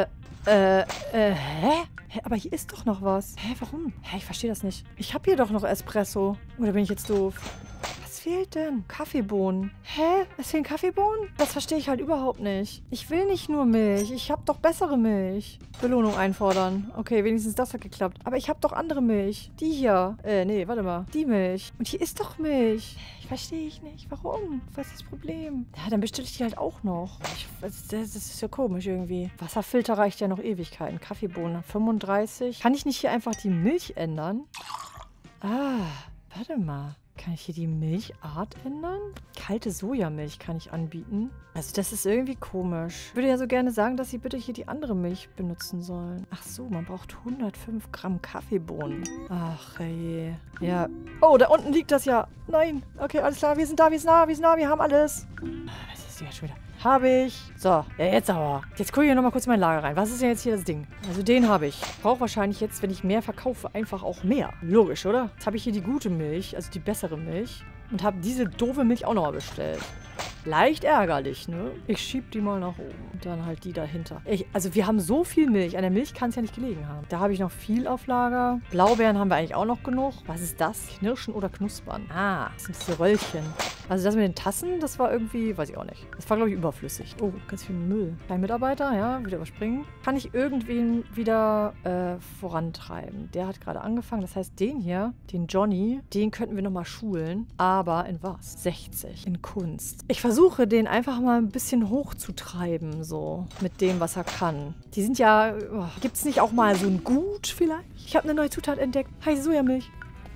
Hä? Aber hier ist doch noch was. Hä, warum? Hä, ich verstehe das nicht. Ich habe hier doch noch Espresso. Oder bin ich jetzt doof? Was fehlt denn? Kaffeebohnen. Hä? Es fehlen Kaffeebohnen? Das verstehe ich halt überhaupt nicht. Ich will nicht nur Milch. Ich habe doch bessere Milch. Belohnung einfordern. Okay, wenigstens das hat geklappt. Aber ich habe doch andere Milch. Die hier. Nee, warte mal. Die Milch. Und hier ist doch Milch. Verstehe ich nicht. Warum? Was ist das Problem? Ja, dann bestelle ich die halt auch noch. Das ist ja komisch irgendwie. Wasserfilter reicht ja noch Ewigkeiten. Kaffeebohnen 35. Kann ich nicht hier einfach die Milch ändern? Ah, warte mal. Kann ich hier die Milchart ändern? Kalte Sojamilch kann ich anbieten. Also das ist irgendwie komisch. Ich würde ja so gerne sagen, dass sie bitte hier die andere Milch benutzen sollen. Ach so, man braucht 105 Gramm Kaffeebohnen. Ach je. Ja. Oh, da unten liegt das ja. Nein. Okay, alles klar. Wir sind da, wir haben alles. Was ist hier schon wieder? Habe ich. So, ja, jetzt aber. Jetzt gucke ich noch mal kurz in mein Lager rein. Was ist denn jetzt hier das Ding? Also den habe ich. Brauche wahrscheinlich jetzt, wenn ich mehr verkaufe, einfach auch mehr. Logisch, oder? Jetzt habe ich hier die gute Milch, also die bessere Milch. Und habe diese doofe Milch auch nochmal bestellt. Leicht ärgerlich, ne? Ich schieb die mal nach oben. Und dann halt die dahinter. Also wir haben so viel Milch. An der Milch kann es ja nicht gelegen haben. Da habe ich noch viel auf Lager. Blaubeeren haben wir eigentlich auch noch genug. Was ist das? Knirschen oder Knuspern? Ah, das sind diese Röllchen. Also das mit den Tassen, das war irgendwie, weiß ich auch nicht. Das war, glaube ich, überflüssig. Oh, ganz viel Müll. Kein Mitarbeiter, ja, wieder überspringen. Kann ich irgendwen wieder vorantreiben? Der hat gerade angefangen. Das heißt, den hier, den Johnny, den könnten wir nochmal schulen. Aber in was? 60. In Kunst. Ich versuche, den einfach mal ein bisschen hochzutreiben, so. Mit dem, was er kann. Die sind ja, gibt es nicht auch mal so ein Gut vielleicht? Ich habe eine neue Zutat entdeckt. Heiße Sojamilch.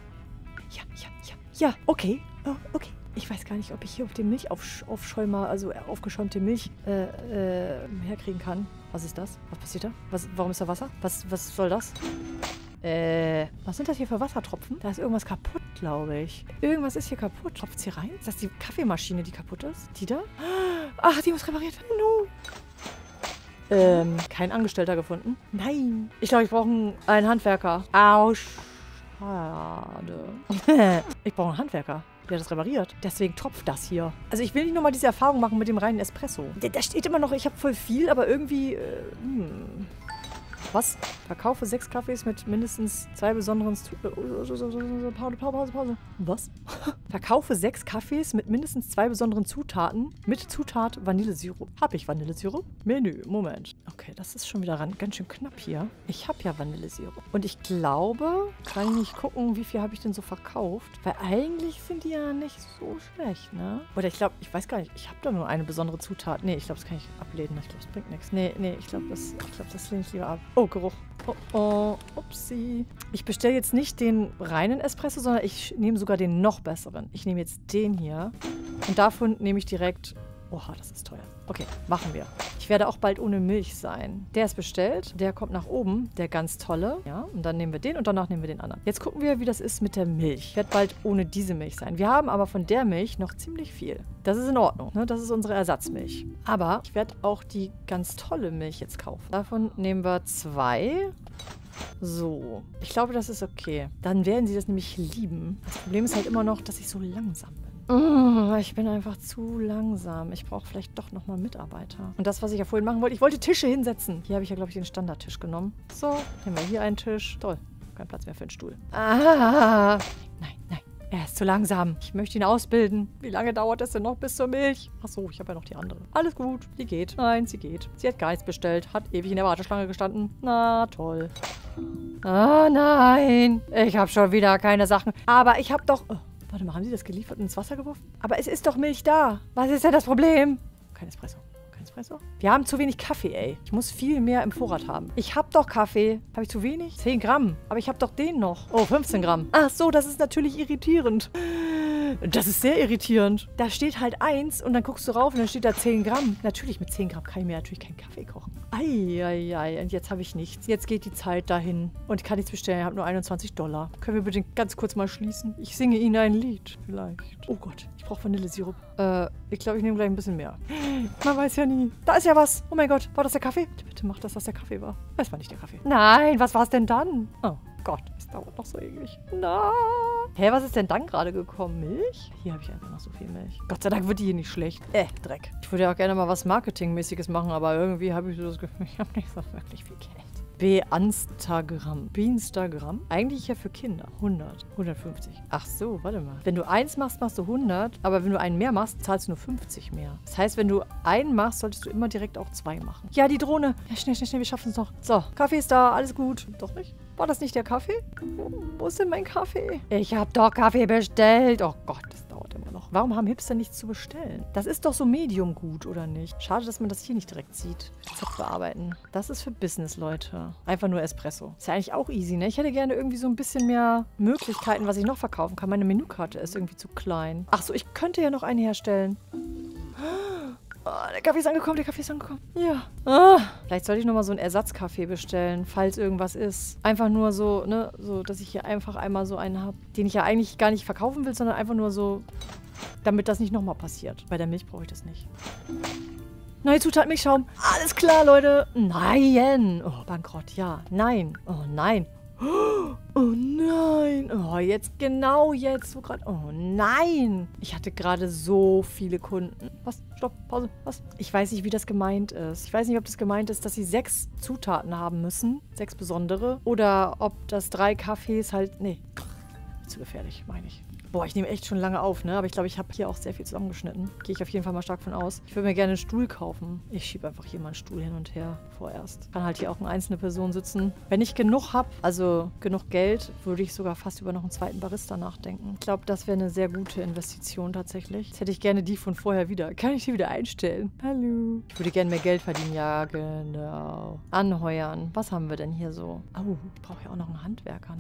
Ja, okay. Oh, okay. Ich weiß gar nicht, ob ich hier auf den Milchaufschäumer, also aufgeschäumte Milch herkriegen kann. Was ist das? Was passiert da? Warum ist da Wasser? Was soll das? Was sind das hier für Wassertropfen? Da ist irgendwas kaputt, glaube ich. Irgendwas ist hier kaputt. Tropft es hier rein? Ist das die Kaffeemaschine, die kaputt ist? Die da? Ach, die muss repariert werden. No. Kein Angestellter gefunden? Nein. Ich glaube, ich brauche einen Handwerker. Au, schade. Ich brauche einen Handwerker. Der hat das repariert. Deswegen tropft das hier. Also ich will nicht nochmal diese Erfahrung machen mit dem reinen Espresso. Da steht immer noch, ich habe voll viel, aber irgendwie... Was? Verkaufe 6 Kaffees mit mindestens 2 besonderen... Pause. Was? Verkaufe 6 Kaffees mit mindestens 2 besonderen Zutaten mit Zutat Vanillesirup. Habe ich Vanillesirup? Menü. Moment. Okay, das ist schon wieder ganz schön knapp hier. Ich habe ja Vanillesirup. Und ich glaube, kann ich nicht gucken, wie viel habe ich denn so verkauft? Weil eigentlich sind die ja nicht so schlecht, ne? Oder ich glaube, ich weiß gar nicht, ich habe da nur eine besondere Zutat. Nee, ich glaube, das kann ich ablehnen. Ich glaube, das bringt nichts. Nee, ich glaube, das lehne ich lieber ab. Oh, Geruch. Oh, upsie. Ich bestelle jetzt nicht den reinen Espresso, sondern ich nehme sogar den noch besseren. Ich nehme jetzt den hier. Und davon nehme ich direkt... Oha, das ist teuer. Okay, machen wir. Ich werde auch bald ohne Milch sein. Der ist bestellt. Der kommt nach oben. Der ganz tolle. Ja, und dann nehmen wir den und danach nehmen wir den anderen. Jetzt gucken wir, wie das ist mit der Milch. Ich werde bald ohne diese Milch sein. Wir haben aber von der Milch noch ziemlich viel. Das ist in Ordnung. Ne? Das ist unsere Ersatzmilch. Aber ich werde auch die ganz tolle Milch jetzt kaufen. Davon nehmen wir 2. So. Ich glaube, das ist okay. Dann werden sie das nämlich lieben. Das Problem ist halt immer noch, dass ich so langsam bin. Ich bin einfach zu langsam. Ich brauche vielleicht doch nochmal Mitarbeiter. Und das, was ich ja vorhin machen wollte, ich wollte Tische hinsetzen. Hier habe ich ja, glaube ich, den Standardtisch genommen. So, nehmen wir hier einen Tisch. Toll, kein Platz mehr für einen Stuhl. Ah, nein. Er ist zu langsam. Ich möchte ihn ausbilden. Wie lange dauert es denn noch bis zur Milch? Achso, ich habe ja noch die andere. Alles gut, die geht. Nein, sie geht. Sie hat Geist bestellt, hat ewig in der Warteschlange gestanden. Na, toll. Ah, nein. Ich habe schon wieder keine Sachen. Aber ich habe doch... Oh, warte mal, haben Sie das geliefert und ins Wasser geworfen? Aber es ist doch Milch da. Was ist denn das Problem? Kein Espresso. Espresso? Wir haben zu wenig Kaffee, ey. Ich muss viel mehr im Vorrat haben. Ich hab doch Kaffee. Habe ich zu wenig? 10 Gramm. Aber ich hab doch den noch. Oh, 15 Gramm. Ach so, das ist natürlich irritierend. Das ist sehr irritierend. Da steht halt 1 und dann guckst du rauf und dann steht da 10 Gramm. Natürlich, mit 10 Gramm kann ich mir natürlich keinen Kaffee kochen. Eieiei, und jetzt habe ich nichts. Jetzt geht die Zeit dahin. Und ich kann nichts bestellen. Ich habe nur $21. Können wir bitte ganz kurz mal schließen? Ich singe Ihnen ein Lied. Vielleicht. Oh Gott, ich brauche Vanillesirup. Ich glaube, ich nehme gleich ein bisschen mehr. Man weiß ja nie. Da ist ja was. Oh mein Gott, war das der Kaffee? Bitte mach das, was der Kaffee war. Es war nicht der Kaffee. Nein, was war es denn dann? Oh Gott, es dauert noch so ewig. Na. Hä, was ist denn dann gerade gekommen? Milch? Hier habe ich einfach noch so viel Milch. Gott sei Dank wird die hier nicht schlecht. Dreck. Ich würde ja auch gerne mal was Marketingmäßiges machen, aber irgendwie habe ich so das Gefühl, ich habe nicht so wirklich viel Geld. Beanstagram. Beanstagram? Eigentlich ja für Kinder. 100. 150. Ach so, warte mal. Wenn du 1 machst, machst du 100. Aber wenn du einen mehr machst, zahlst du nur 50 mehr. Das heißt, wenn du einen machst, solltest du immer direkt auch 2 machen. Ja, die Drohne. Ja, schnell, wir schaffen es noch. So, Kaffee ist da. Alles gut. Doch nicht? War das nicht der Kaffee? Wo ist denn mein Kaffee? Ich habe doch Kaffee bestellt. Oh Gott, das dauert immer noch. Warum haben Hipster nichts zu bestellen? Das ist doch so medium gut, oder nicht? Schade, dass man das hier nicht direkt sieht. Rezept bearbeiten. Das ist für Business, Leute. Einfach nur Espresso. Ist ja eigentlich auch easy, ne? Ich hätte gerne irgendwie so ein bisschen mehr Möglichkeiten, was ich noch verkaufen kann. Meine Menükarte ist irgendwie zu klein. Ach so, ich könnte ja noch eine herstellen. Oh, der Kaffee ist angekommen, Ja. Ah, vielleicht sollte ich nochmal so einen Ersatzkaffee bestellen, falls irgendwas ist. Einfach nur so, ne, so, dass ich hier einfach einmal so einen habe, den ich ja eigentlich gar nicht verkaufen will, sondern einfach nur so, damit das nicht nochmal passiert. Bei der Milch brauche ich das nicht. Neue Zutaten, Milchschaum. Alles klar, Leute. Nein. Oh, Bankrott, ja. Nein. Oh, nein. Oh nein. Oh, jetzt, genau jetzt. Oh nein. Ich hatte gerade so viele Kunden. Was? Stopp, Pause. Was? Ich weiß nicht, wie das gemeint ist. Ich weiß nicht, ob das gemeint ist, dass sie 6 Zutaten haben müssen. 6 besondere. Oder ob das 3 Kaffees halt... Nee. Zu gefährlich, meine ich. Boah, ich nehme echt schon lange auf, ne? Aber ich glaube, ich habe hier auch sehr viel zusammengeschnitten. Gehe ich auf jeden Fall mal stark von aus. Ich würde mir gerne einen Stuhl kaufen. Ich schiebe einfach hier mal einen Stuhl hin und her vorerst. Kann halt hier auch eine einzelne Person sitzen. Wenn ich genug habe, also genug Geld, würde ich sogar fast über noch einen zweiten Barista nachdenken. Ich glaube, das wäre eine sehr gute Investition tatsächlich. Jetzt hätte ich gerne die von vorher wieder. Kann ich die wieder einstellen? Hallo. Ich würde gerne mehr Geld verdienen. Ja, genau. Anheuern. Was haben wir denn hier so? Oh, ich brauche ja auch noch einen Handwerker,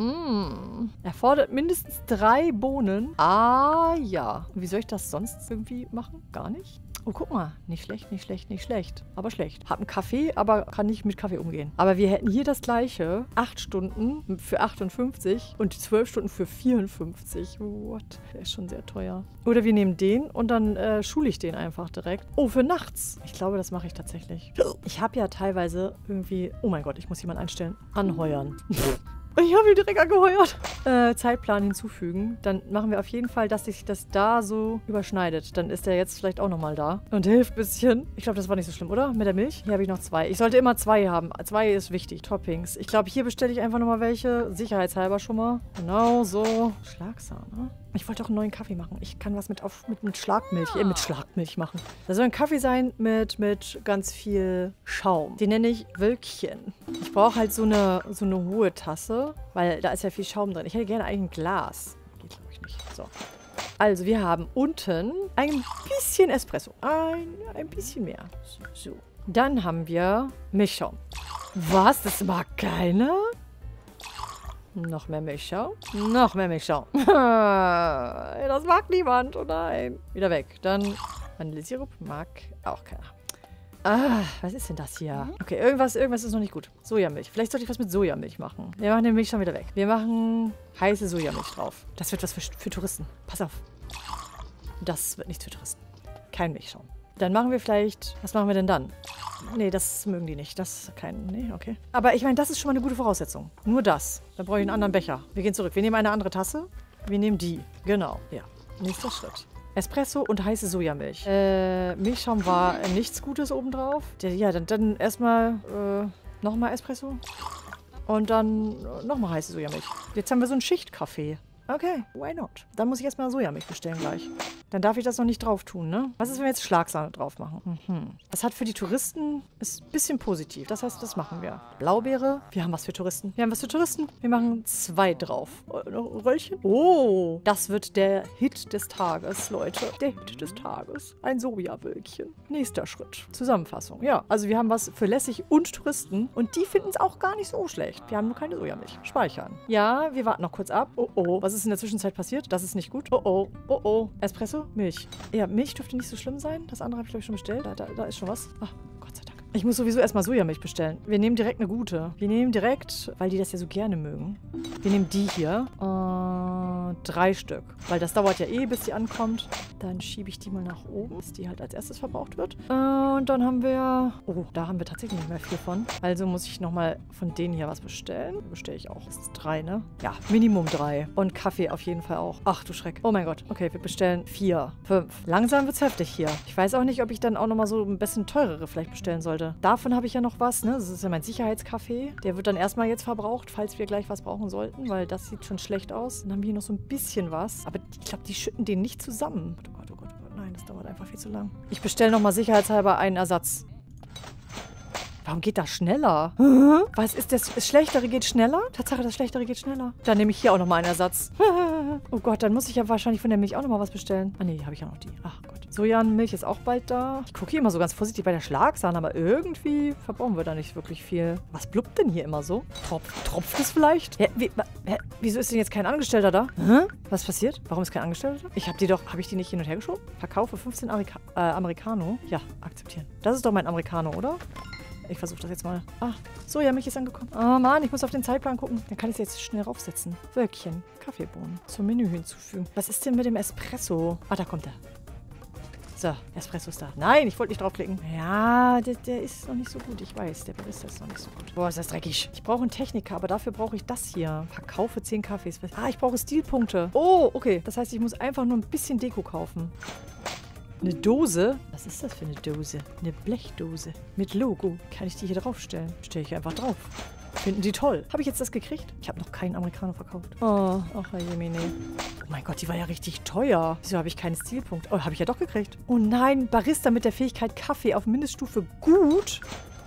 ne? Erfordert mindestens 3 Bohnen. Ah, ja. Und wie soll ich das sonst irgendwie machen? Gar nicht? Oh, guck mal. Nicht schlecht, nicht schlecht, nicht schlecht. Aber schlecht. Hab einen Kaffee, aber kann nicht mit Kaffee umgehen. Aber wir hätten hier das gleiche. 8 Stunden für 58 und 12 Stunden für 54. What? Der ist schon sehr teuer. Oder wir nehmen den und dann schule ich den einfach direkt. Oh, für nachts. Ich glaube, das mache ich tatsächlich. Ich habe ja teilweise irgendwie... Oh mein Gott, ich muss jemanden einstellen. Anheuern. Ich habe ihn direkt angeheuert. Zeitplan hinzufügen. Dann machen wir auf jeden Fall, dass sich das da so überschneidet. Dann ist er jetzt vielleicht auch nochmal da. Und hilft ein bisschen. Ich glaube, das war nicht so schlimm, oder? Mit der Milch? Hier habe ich noch 2. Ich sollte immer 2 haben. 2 ist wichtig. Toppings. Ich glaube, hier bestelle ich einfach nochmal welche. Sicherheitshalber schon mal. Genau so. Schlagsahne. Ich wollte auch einen neuen Kaffee machen. Ich kann was mit Schlagmilch, mit Schlagmilch machen. Da soll ein Kaffee sein mit ganz viel Schaum. Den nenne ich Wölkchen. Ich brauche halt so eine hohe Tasse, weil da ist ja viel Schaum drin. Ich hätte gerne eigentlich ein Glas. Geht, glaube ich, nicht. So. Also, wir haben unten ein bisschen Espresso. Ein bisschen mehr. So. Dann haben wir Milchschaum. Was? Das mag keiner? Noch mehr Milchschaum. Noch mehr Milchschaum. Das mag niemand. Oh nein. Wieder weg. Dann Vanillesirup mag auch keiner. Was ist denn das hier? Okay, irgendwas ist noch nicht gut. Sojamilch. Vielleicht sollte ich was mit Sojamilch machen. Wir machen den Milchschaum wieder weg. Wir machen heiße Sojamilch drauf. Das wird was für Touristen. Pass auf. Das wird nichts für Touristen. Kein Milchschaum. Dann machen wir vielleicht... Was machen wir denn dann? Nee, das mögen die nicht. Das ist kein... Nee, okay. Aber ich meine, das ist schon mal eine gute Voraussetzung. Nur das. Dann brauche ich einen anderen Becher. Wir gehen zurück. Wir nehmen eine andere Tasse. Wir nehmen die. Genau. Ja. Nächster Schritt. Espresso und heiße Sojamilch. Milchschaum war nichts Gutes obendrauf. Ja, dann erstmal nochmal Espresso. Und dann nochmal heiße Sojamilch. Jetzt haben wir so einen Schichtkaffee. Okay, why not? Dann muss ich erstmal Sojamilch bestellen gleich. Dann darf ich das noch nicht drauf tun, ne? Was ist, wenn wir jetzt Schlagsahne drauf machen? Das hat für die Touristen, ist ein bisschen positiv. Das heißt, das machen wir. Blaubeere. Wir haben was für Touristen. Wir machen 2 drauf. Röllchen. Oh, das wird der Hit des Tages, Leute. Der Hit des Tages. Ein Sojawölkchen. Nächster Schritt. Zusammenfassung. Ja, also wir haben was für lässig und Touristen. Und die finden es auch gar nicht so schlecht. Wir haben nur keine Sojamilch. Speichern. Ja, wir warten noch kurz ab. Oh, oh. Was ist in der Zwischenzeit passiert? Das ist nicht gut. Oh, oh. Oh, oh. Espresso? Milch. Ja, Milch dürfte nicht so schlimm sein. Das andere habe ich, glaube ich, schon bestellt. Da ist schon was. Ach, Gott sei Dank. Ich muss sowieso erstmal Sojamilch bestellen. Wir nehmen direkt eine gute. Wir nehmen direkt, weil die das ja so gerne mögen. Wir nehmen die hier. 3 Stück. Weil das dauert ja eh, bis die ankommt. Dann schiebe ich die mal nach oben, bis die halt als erstes verbraucht wird. Und dann haben wir... Oh, da haben wir tatsächlich nicht mehr viel von. Also muss ich nochmal von denen hier was bestellen. Bestelle ich auch. Das ist 3, ne? Ja, Minimum 3. Und Kaffee auf jeden Fall auch. Ach du Schreck. Oh mein Gott. Okay, wir bestellen 4, 5. Langsam wird's heftig hier. Ich weiß auch nicht, ob ich dann auch nochmal so ein bisschen teurere vielleicht bestellen sollte. Davon habe ich ja noch was, ne? Das ist ja mein Sicherheitskaffee. Der wird dann erstmal jetzt verbraucht, falls wir gleich was brauchen sollten, weil das sieht schon schlecht aus. Dann haben wir hier noch so ein bisschen was. Aber ich glaube, die schütten den nicht zusammen. Oh Gott, oh Gott, oh Gott. Nein, das dauert einfach viel zu lang. Ich bestelle nochmal sicherheitshalber einen Ersatz. Warum geht das schneller? Was ist das? Das Schlechtere geht schneller? Tatsache, das Schlechtere geht schneller. Dann nehme ich hier auch nochmal einen Ersatz. Oh Gott, dann muss ich ja wahrscheinlich von der Milch auch nochmal was bestellen. Ah nee, habe ich ja noch die. Ach Gott. Sojanmilch ist auch bald da. Ich gucke hier immer so ganz vorsichtig bei der Schlagsahne, aber irgendwie verbrauchen wir da nicht wirklich viel. Was blubbt denn hier immer so? Tropft es vielleicht? Wieso ist denn jetzt kein Angestellter da? Was passiert? Warum ist kein Angestellter da? Habe ich die nicht hin und her geschoben? Verkaufe 15 Americano. Ja, akzeptieren. Das ist doch mein Americano, oder? Ich versuche das jetzt mal. Ah, Sojamilch ist angekommen. Oh Mann, ich muss auf den Zeitplan gucken. Dann kann ich es jetzt schnell raufsetzen. Wölkchen, Kaffeebohnen zum Menü hinzufügen. Was ist denn mit dem Espresso? Ah, da kommt er. So, Espresso ist da. Nein, ich wollte nicht draufklicken. Ja, der ist noch nicht so gut. Ich weiß, der Barista ist noch nicht so gut. Boah, ist das dreckig. Ich brauche einen Techniker, aber dafür brauche ich das hier. Verkaufe 10 Kaffees. Ah, ich brauche Stilpunkte. Oh, okay. Das heißt, ich muss einfach nur ein bisschen Deko kaufen. Eine Dose? Was ist das für eine Dose? Eine Blechdose. Mit Logo. Kann ich die hier draufstellen? Stelle ich einfach drauf. Finden die toll. Habe ich jetzt das gekriegt? Ich habe noch keinen Americano verkauft. Oh, ach Jemine. Oh mein Gott, die war ja richtig teuer. Wieso habe ich keinen Stilpunkt? Oh, habe ich ja doch gekriegt. Oh nein, Barista mit der Fähigkeit Kaffee auf Mindeststufe gut.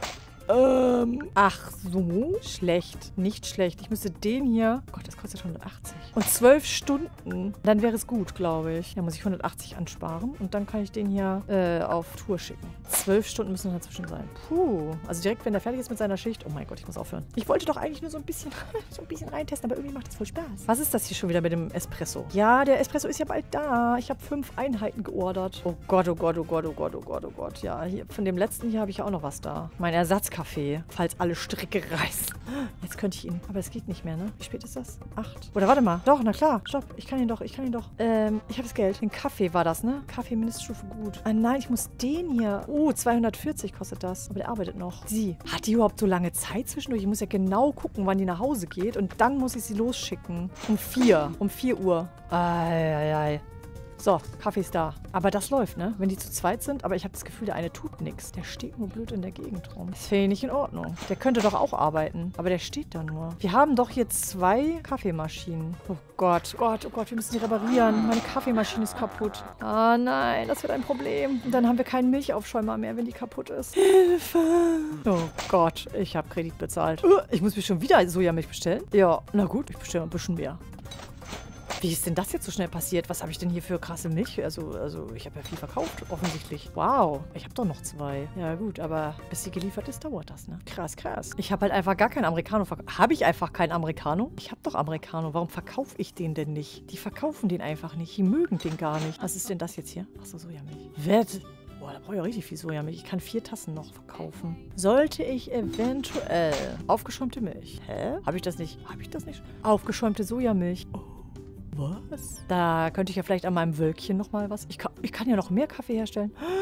Ach so. Schlecht. Nicht schlecht. Ich müsste den hier... Oh Gott, das kostet 180. Und 12 Stunden. Dann wäre es gut, glaube ich. Da muss ich 180 ansparen. Und dann kann ich den hier auf Tour schicken. 12 Stunden müssen dazwischen sein. Puh. Also direkt, wenn der fertig ist mit seiner Schicht... Oh mein Gott, ich muss aufhören. Ich wollte doch eigentlich nur so ein bisschen reintesten, aber irgendwie macht das voll Spaß. Was ist das hier schon wieder mit dem Espresso? Ja, der Espresso ist ja bald da. Ich habe 5 Einheiten geordert. Oh Gott, oh Gott, oh Gott, oh Gott, oh Gott, oh Gott. Ja, hier, von dem letzten hier habe ich ja auch noch was da. Mein Ersatzkaffee, falls alle Stricke reißen. Jetzt könnte ich ihn. Aber es geht nicht mehr, ne? Wie spät ist das? 8. Oder warte mal. Doch, na klar. Stopp. Ich kann ihn doch. Ich habe das Geld. Den Kaffee war das, ne? Kaffee Mindeststufe gut. Ah nein, ich muss den hier. Oh, 240 kostet das. Aber der arbeitet noch. Sie. Hat die überhaupt so lange Zeit zwischendurch? Ich muss ja genau gucken, wann die nach Hause geht. Und dann muss ich sie losschicken. Um 4 Uhr. Eieiei. So, Kaffee ist da. Aber das läuft, ne? Wenn die zu zweit sind. Aber ich habe das Gefühl, der eine tut nichts. Der steht nur blöd in der Gegend rum. Das finde ich nicht in Ordnung. Der könnte doch auch arbeiten. Aber der steht da nur. Wir haben doch hier 2 Kaffeemaschinen. Oh Gott, oh Gott, oh Gott. Wir müssen die reparieren. Meine Kaffeemaschine ist kaputt. Ah nein, das wird ein Problem. Und dann haben wir keinen Milchaufschäumer mehr, wenn die kaputt ist. Hilfe! Oh Gott, ich habe Kredit bezahlt. Ich muss mir schon wieder Sojamilch bestellen? Ja, na gut, ich bestelle ein bisschen mehr. Wie ist denn das jetzt so schnell passiert? Was habe ich denn hier für krasse Milch? Also ich habe ja viel verkauft, offensichtlich. Wow, ich habe doch noch 2. Ja gut, aber bis sie geliefert ist, dauert das, ne? Krass, krass. Ich habe halt einfach gar keinen Americano verkauft. Habe ich einfach keinen Americano? Ich habe doch Americano. Warum verkaufe ich den denn nicht? Die verkaufen den einfach nicht. Die mögen den gar nicht. Was ist denn das jetzt hier? Achso, Sojamilch. Boah, da brauche ich ja richtig viel Sojamilch. Ich kann 4 Tassen noch verkaufen. Sollte ich eventuell aufgeschäumte Milch? Hä? Habe ich das nicht? Aufgeschäumte Sojamilch. Oh. Was? Da könnte ich ja vielleicht an meinem Wölkchen nochmal was... Ich kann ja noch mehr Kaffee herstellen.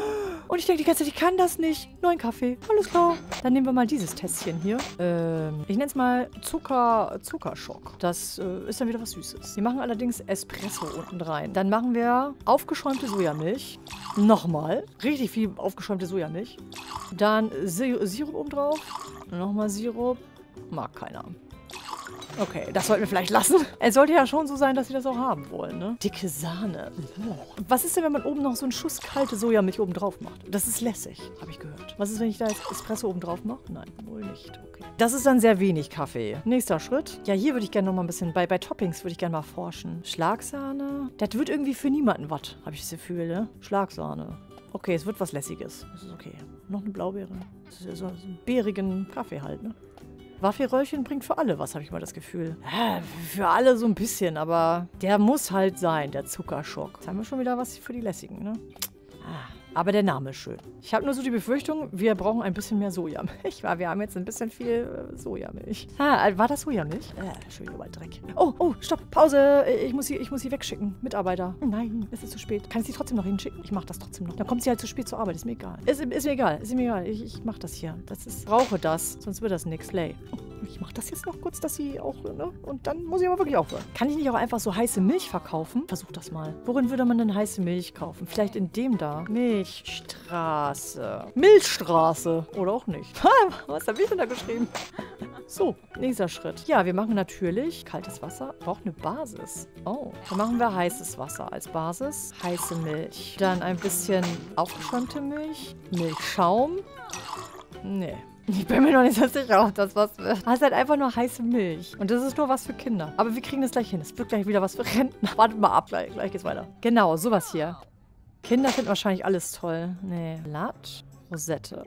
Und ich denke die ganze Zeit, ich kann das nicht. Nur ein Kaffee. Alles klar. Dann nehmen wir mal dieses Tässchen hier. Ich nenne es mal Zuckerschock. Das ist dann wieder was Süßes. Wir machen allerdings Espresso unten rein. Dann machen wir aufgeschäumte Sojamilch. Nochmal. Richtig viel aufgeschäumte Sojamilch. Dann Sirup oben drauf. Nochmal Sirup. Mag keiner. Okay, das sollten wir vielleicht lassen. Es sollte ja schon so sein, dass sie das auch haben wollen, ne? Dicke Sahne. Was ist denn, wenn man oben noch so einen Schuss kalte Sojamilch oben drauf macht? Das ist lässig, habe ich gehört. Was ist, wenn ich da jetzt Espresso oben drauf mache? Nein, wohl nicht. Okay. Das ist dann sehr wenig Kaffee. Nächster Schritt. Ja, hier würde ich gerne noch mal ein bisschen, bei Toppings würde ich gerne mal forschen. Schlagsahne. Das wird irgendwie für niemanden was, habe ich das Gefühl, ne? Schlagsahne. Okay, es wird was Lässiges. Das ist okay. Noch eine Blaubeere. Das ist ja so einen beerigen Kaffee halt, ne? Waffelröllchen bringt für alle was, habe ich mal das Gefühl. Ja, für alle so ein bisschen, aber der muss halt sein, der Zuckerschock. Jetzt haben wir schon wieder was für die Lässigen, ne? Aber der Name ist schön. Ich habe nur so die Befürchtung, wir brauchen ein bisschen mehr Sojamilch, weil wir haben jetzt ein bisschen viel Sojamilch. War das Sojamilch? Schon wieder Dreck. Oh, stopp, Pause. Ich muss sie wegschicken. Mitarbeiter. Nein, es ist zu spät. Kann ich sie trotzdem noch hinschicken? Ich mache das trotzdem noch. Dann kommt sie halt zu spät zur Arbeit. Ist mir egal. Ist mir egal. Ich mache das hier. Brauche das, sonst wird das nix. Slay. Ich mache das jetzt noch kurz, dass sie auch, ne? Und dann muss ich aber wirklich aufhören. Kann ich nicht auch einfach so heiße Milch verkaufen? Versuch das mal. Worin würde man denn heiße Milch kaufen? Vielleicht in dem da. Milchstraße. Oder auch nicht. Was habe ich denn da geschrieben? So, nächster Schritt. Ja, wir machen natürlich kaltes Wasser. Braucht eine Basis. Oh, dann machen wir heißes Wasser als Basis. Heiße Milch. Dann ein bisschen aufgeschäumte Milch. Milchschaum. Nee. Ich bin mir noch nicht so sicher, ob das was wird. Das ist halt einfach nur heiße Milch. Und das ist nur was für Kinder. Aber wir kriegen das gleich hin. Es wird gleich wieder was für Rentner. Wartet mal ab, gleich geht's weiter. Genau, sowas hier. Kinder finden wahrscheinlich alles toll. Nee. Blatt, Rosette.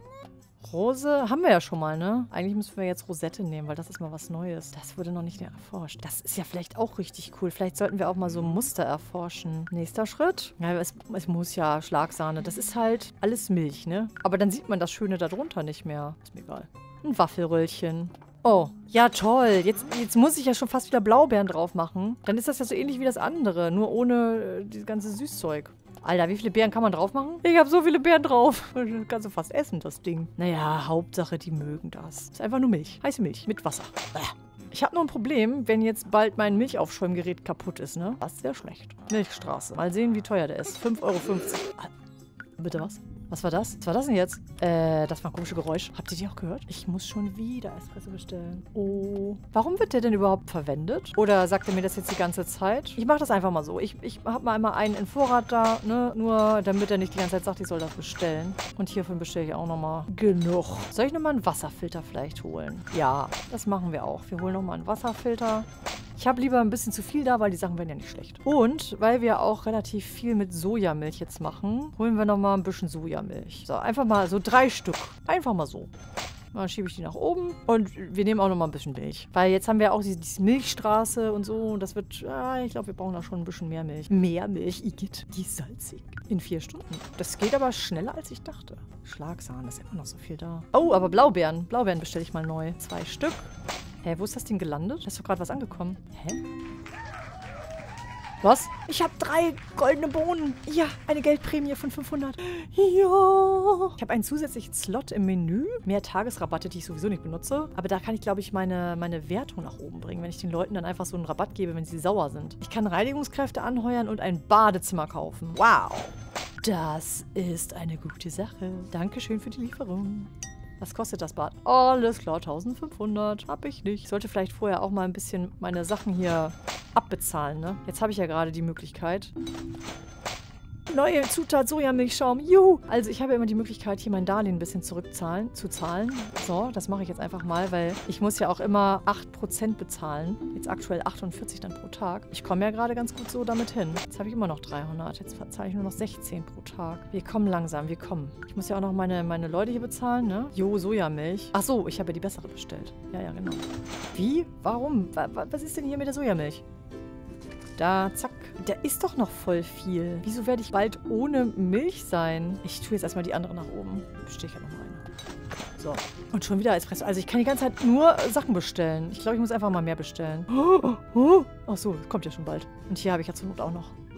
Rose haben wir ja schon mal, ne? Eigentlich müssen wir jetzt Rosette nehmen, weil das ist mal was Neues. Das wurde noch nicht erforscht. Das ist ja vielleicht auch richtig cool. Vielleicht sollten wir auch mal so Muster erforschen. Nächster Schritt. Ja, es muss ja Schlagsahne. Das ist halt alles Milch, ne? Aber dann sieht man das Schöne darunter nicht mehr. Ist mir egal. Ein Waffelröllchen. Oh, ja toll. Jetzt muss ich ja schon fast wieder Blaubeeren drauf machen. Dann ist das ja so ähnlich wie das andere, nur ohne dieses ganze Süßzeug. Alter, wie viele Beeren kann man drauf machen? Ich habe so viele Beeren drauf. Das kannst du fast essen, das Ding. Naja, Hauptsache, die mögen das. Ist einfach nur Milch. Heiße Milch mit Wasser. Ich habe nur ein Problem, wenn jetzt bald mein Milchaufschäumgerät kaputt ist, ne? Das ist sehr schlecht. Milchstraße. Mal sehen, wie teuer der ist. 5,50 €. Bitte was? Was war das? Was war das denn jetzt? Das war ein komisches Geräusch. Habt ihr die auch gehört? Ich muss schon wieder Espresso bestellen. Oh. Warum wird der denn überhaupt verwendet? Oder sagt er mir das jetzt die ganze Zeit? Ich mache das einfach mal so. Ich habe mal einmal einen in Vorrat da, ne? Nur damit er nicht die ganze Zeit sagt, ich soll das bestellen. Und hiervon bestelle ich auch nochmal genug. Soll ich nochmal einen Wasserfilter vielleicht holen? Ja, das machen wir auch. Wir holen nochmal einen Wasserfilter. Ich habe lieber ein bisschen zu viel da, weil die Sachen werden ja nicht schlecht. Und weil wir auch relativ viel mit Sojamilch jetzt machen, holen wir nochmal ein bisschen Sojamilch. So, einfach mal so 3 Stück. Einfach mal so. Dann schiebe ich die nach oben und wir nehmen auch nochmal ein bisschen Milch. Weil jetzt haben wir auch diese Milchstraße und so und das wird, ich glaube, wir brauchen da schon ein bisschen mehr Milch. Mehr Milch, Igitt, die ist salzig. In 4 Stunden. Das geht aber schneller, als ich dachte. Schlagsahne, ist immer noch so viel da. Oh, aber Blaubeeren. Blaubeeren bestelle ich mal neu. 2 Stück. Hä, wo ist das Ding gelandet? Da ist doch gerade was angekommen. Hä? Was? Ich habe 3 goldene Bohnen. Ja, eine Geldprämie von 500. Ja. Ich habe einen zusätzlichen Slot im Menü. Mehr Tagesrabatte, die ich sowieso nicht benutze. Aber da kann ich, glaube ich, meine Wertung nach oben bringen, wenn ich den Leuten dann einfach so einen Rabatt gebe, wenn sie sauer sind. Ich kann Reinigungskräfte anheuern und ein Badezimmer kaufen. Wow. Das ist eine gute Sache. Dankeschön für die Lieferung. Was kostet das Bad? Alles klar, 1500. Hab ich nicht. Ich sollte vielleicht vorher auch mal ein bisschen meine Sachen hier abbezahlen, ne? Jetzt habe ich ja gerade die Möglichkeit. Neue Zutat Sojamilchschaum. Juhu! Also ich habe ja immer die Möglichkeit, hier mein Darlehen ein bisschen zu zahlen. So, das mache ich jetzt einfach mal, weil ich muss ja auch immer 8% bezahlen. Jetzt aktuell 48 dann pro Tag. Ich komme ja gerade ganz gut so damit hin. Jetzt habe ich immer noch 300. Jetzt zahle ich nur noch 16 pro Tag. Wir kommen langsam, wir kommen. Ich muss ja auch noch meine Leute hier bezahlen, ne? Jo, Sojamilch. Ach so, ich habe ja die bessere bestellt. Ja, genau. Wie? Warum? Was ist denn hier mit der Sojamilch? Da, zack. Da ist doch noch voll viel. Wieso werde ich bald ohne Milch sein? Ich tue jetzt erstmal die andere nach oben. Bestelle ich ja noch mal eine. So. Und schon wieder Espresso. Also ich kann die ganze Zeit nur Sachen bestellen. Ich glaube, ich muss einfach mal mehr bestellen. Ach so, kommt ja schon bald. Und hier habe ich ja zur Not auch noch. Okay.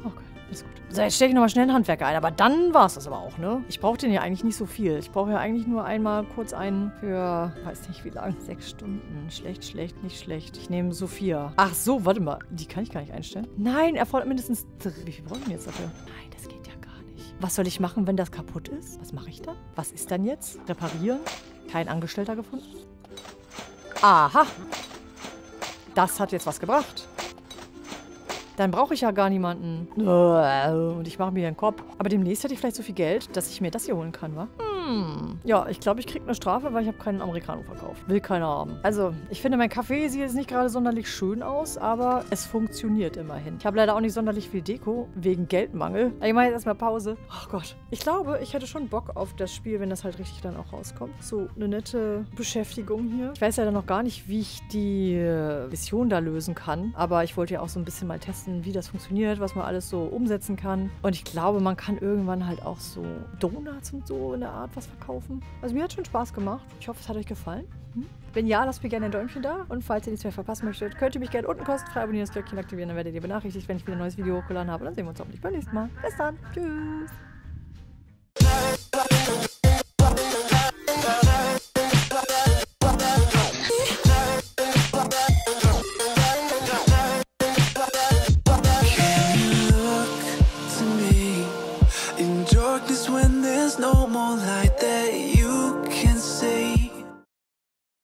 Ist gut. So, jetzt stecke ich nochmal schnell einen Handwerker ein. Aber dann war es das aber auch, ne? Ich brauche den ja eigentlich nicht so viel. Ich brauche ja eigentlich nur einmal kurz einen für, weiß nicht wie lang, 6 Stunden. Schlecht, schlecht, nicht schlecht. Ich nehme Sophia. Ach so, warte mal. Die kann ich gar nicht einstellen. Nein, er fordert mindestens 3. Wie viel brauche ich denn jetzt dafür? Nein, das geht ja gar nicht. Was soll ich machen, wenn das kaputt ist? Was mache ich dann? Was ist dann jetzt? Reparieren? Kein Angestellter gefunden? Aha. Das hat jetzt was gebracht. Dann brauche ich ja gar niemanden. Und ich mache mir den Kopf. Aber demnächst hätte ich vielleicht so viel Geld, dass ich mir das hier holen kann, wa? Ja, ich glaube, ich kriege eine Strafe, weil ich habe keinen Americano verkauft. Will keiner haben. Also, ich finde, mein Kaffee sieht jetzt nicht gerade sonderlich schön aus, aber es funktioniert immerhin. Ich habe leider auch nicht sonderlich viel Deko, wegen Geldmangel. Ich mache jetzt erstmal Pause. Oh Gott. Ich glaube, ich hätte schon Bock auf das Spiel, wenn das halt richtig dann auch rauskommt. So, eine nette Beschäftigung hier. Ich weiß ja dann noch gar nicht, wie ich die Mission da lösen kann, aber ich wollte ja auch so ein bisschen mal testen, wie das funktioniert, was man alles so umsetzen kann. Und ich glaube, man kann irgendwann halt auch so Donuts und so in der Art was verkaufen. Also mir hat schon Spaß gemacht. Ich hoffe, es hat euch gefallen. Wenn ja, lasst mir gerne ein Däumchen da. Und falls ihr nichts mehr verpassen möchtet, könnt ihr mich gerne unten kostenfrei abonnieren, das Glöckchen aktivieren, dann werdet ihr benachrichtigt, wenn ich wieder ein neues Video hochgeladen habe. Dann sehen wir uns hoffentlich beim nächsten Mal. Bis dann. Tschüss. When there's no more light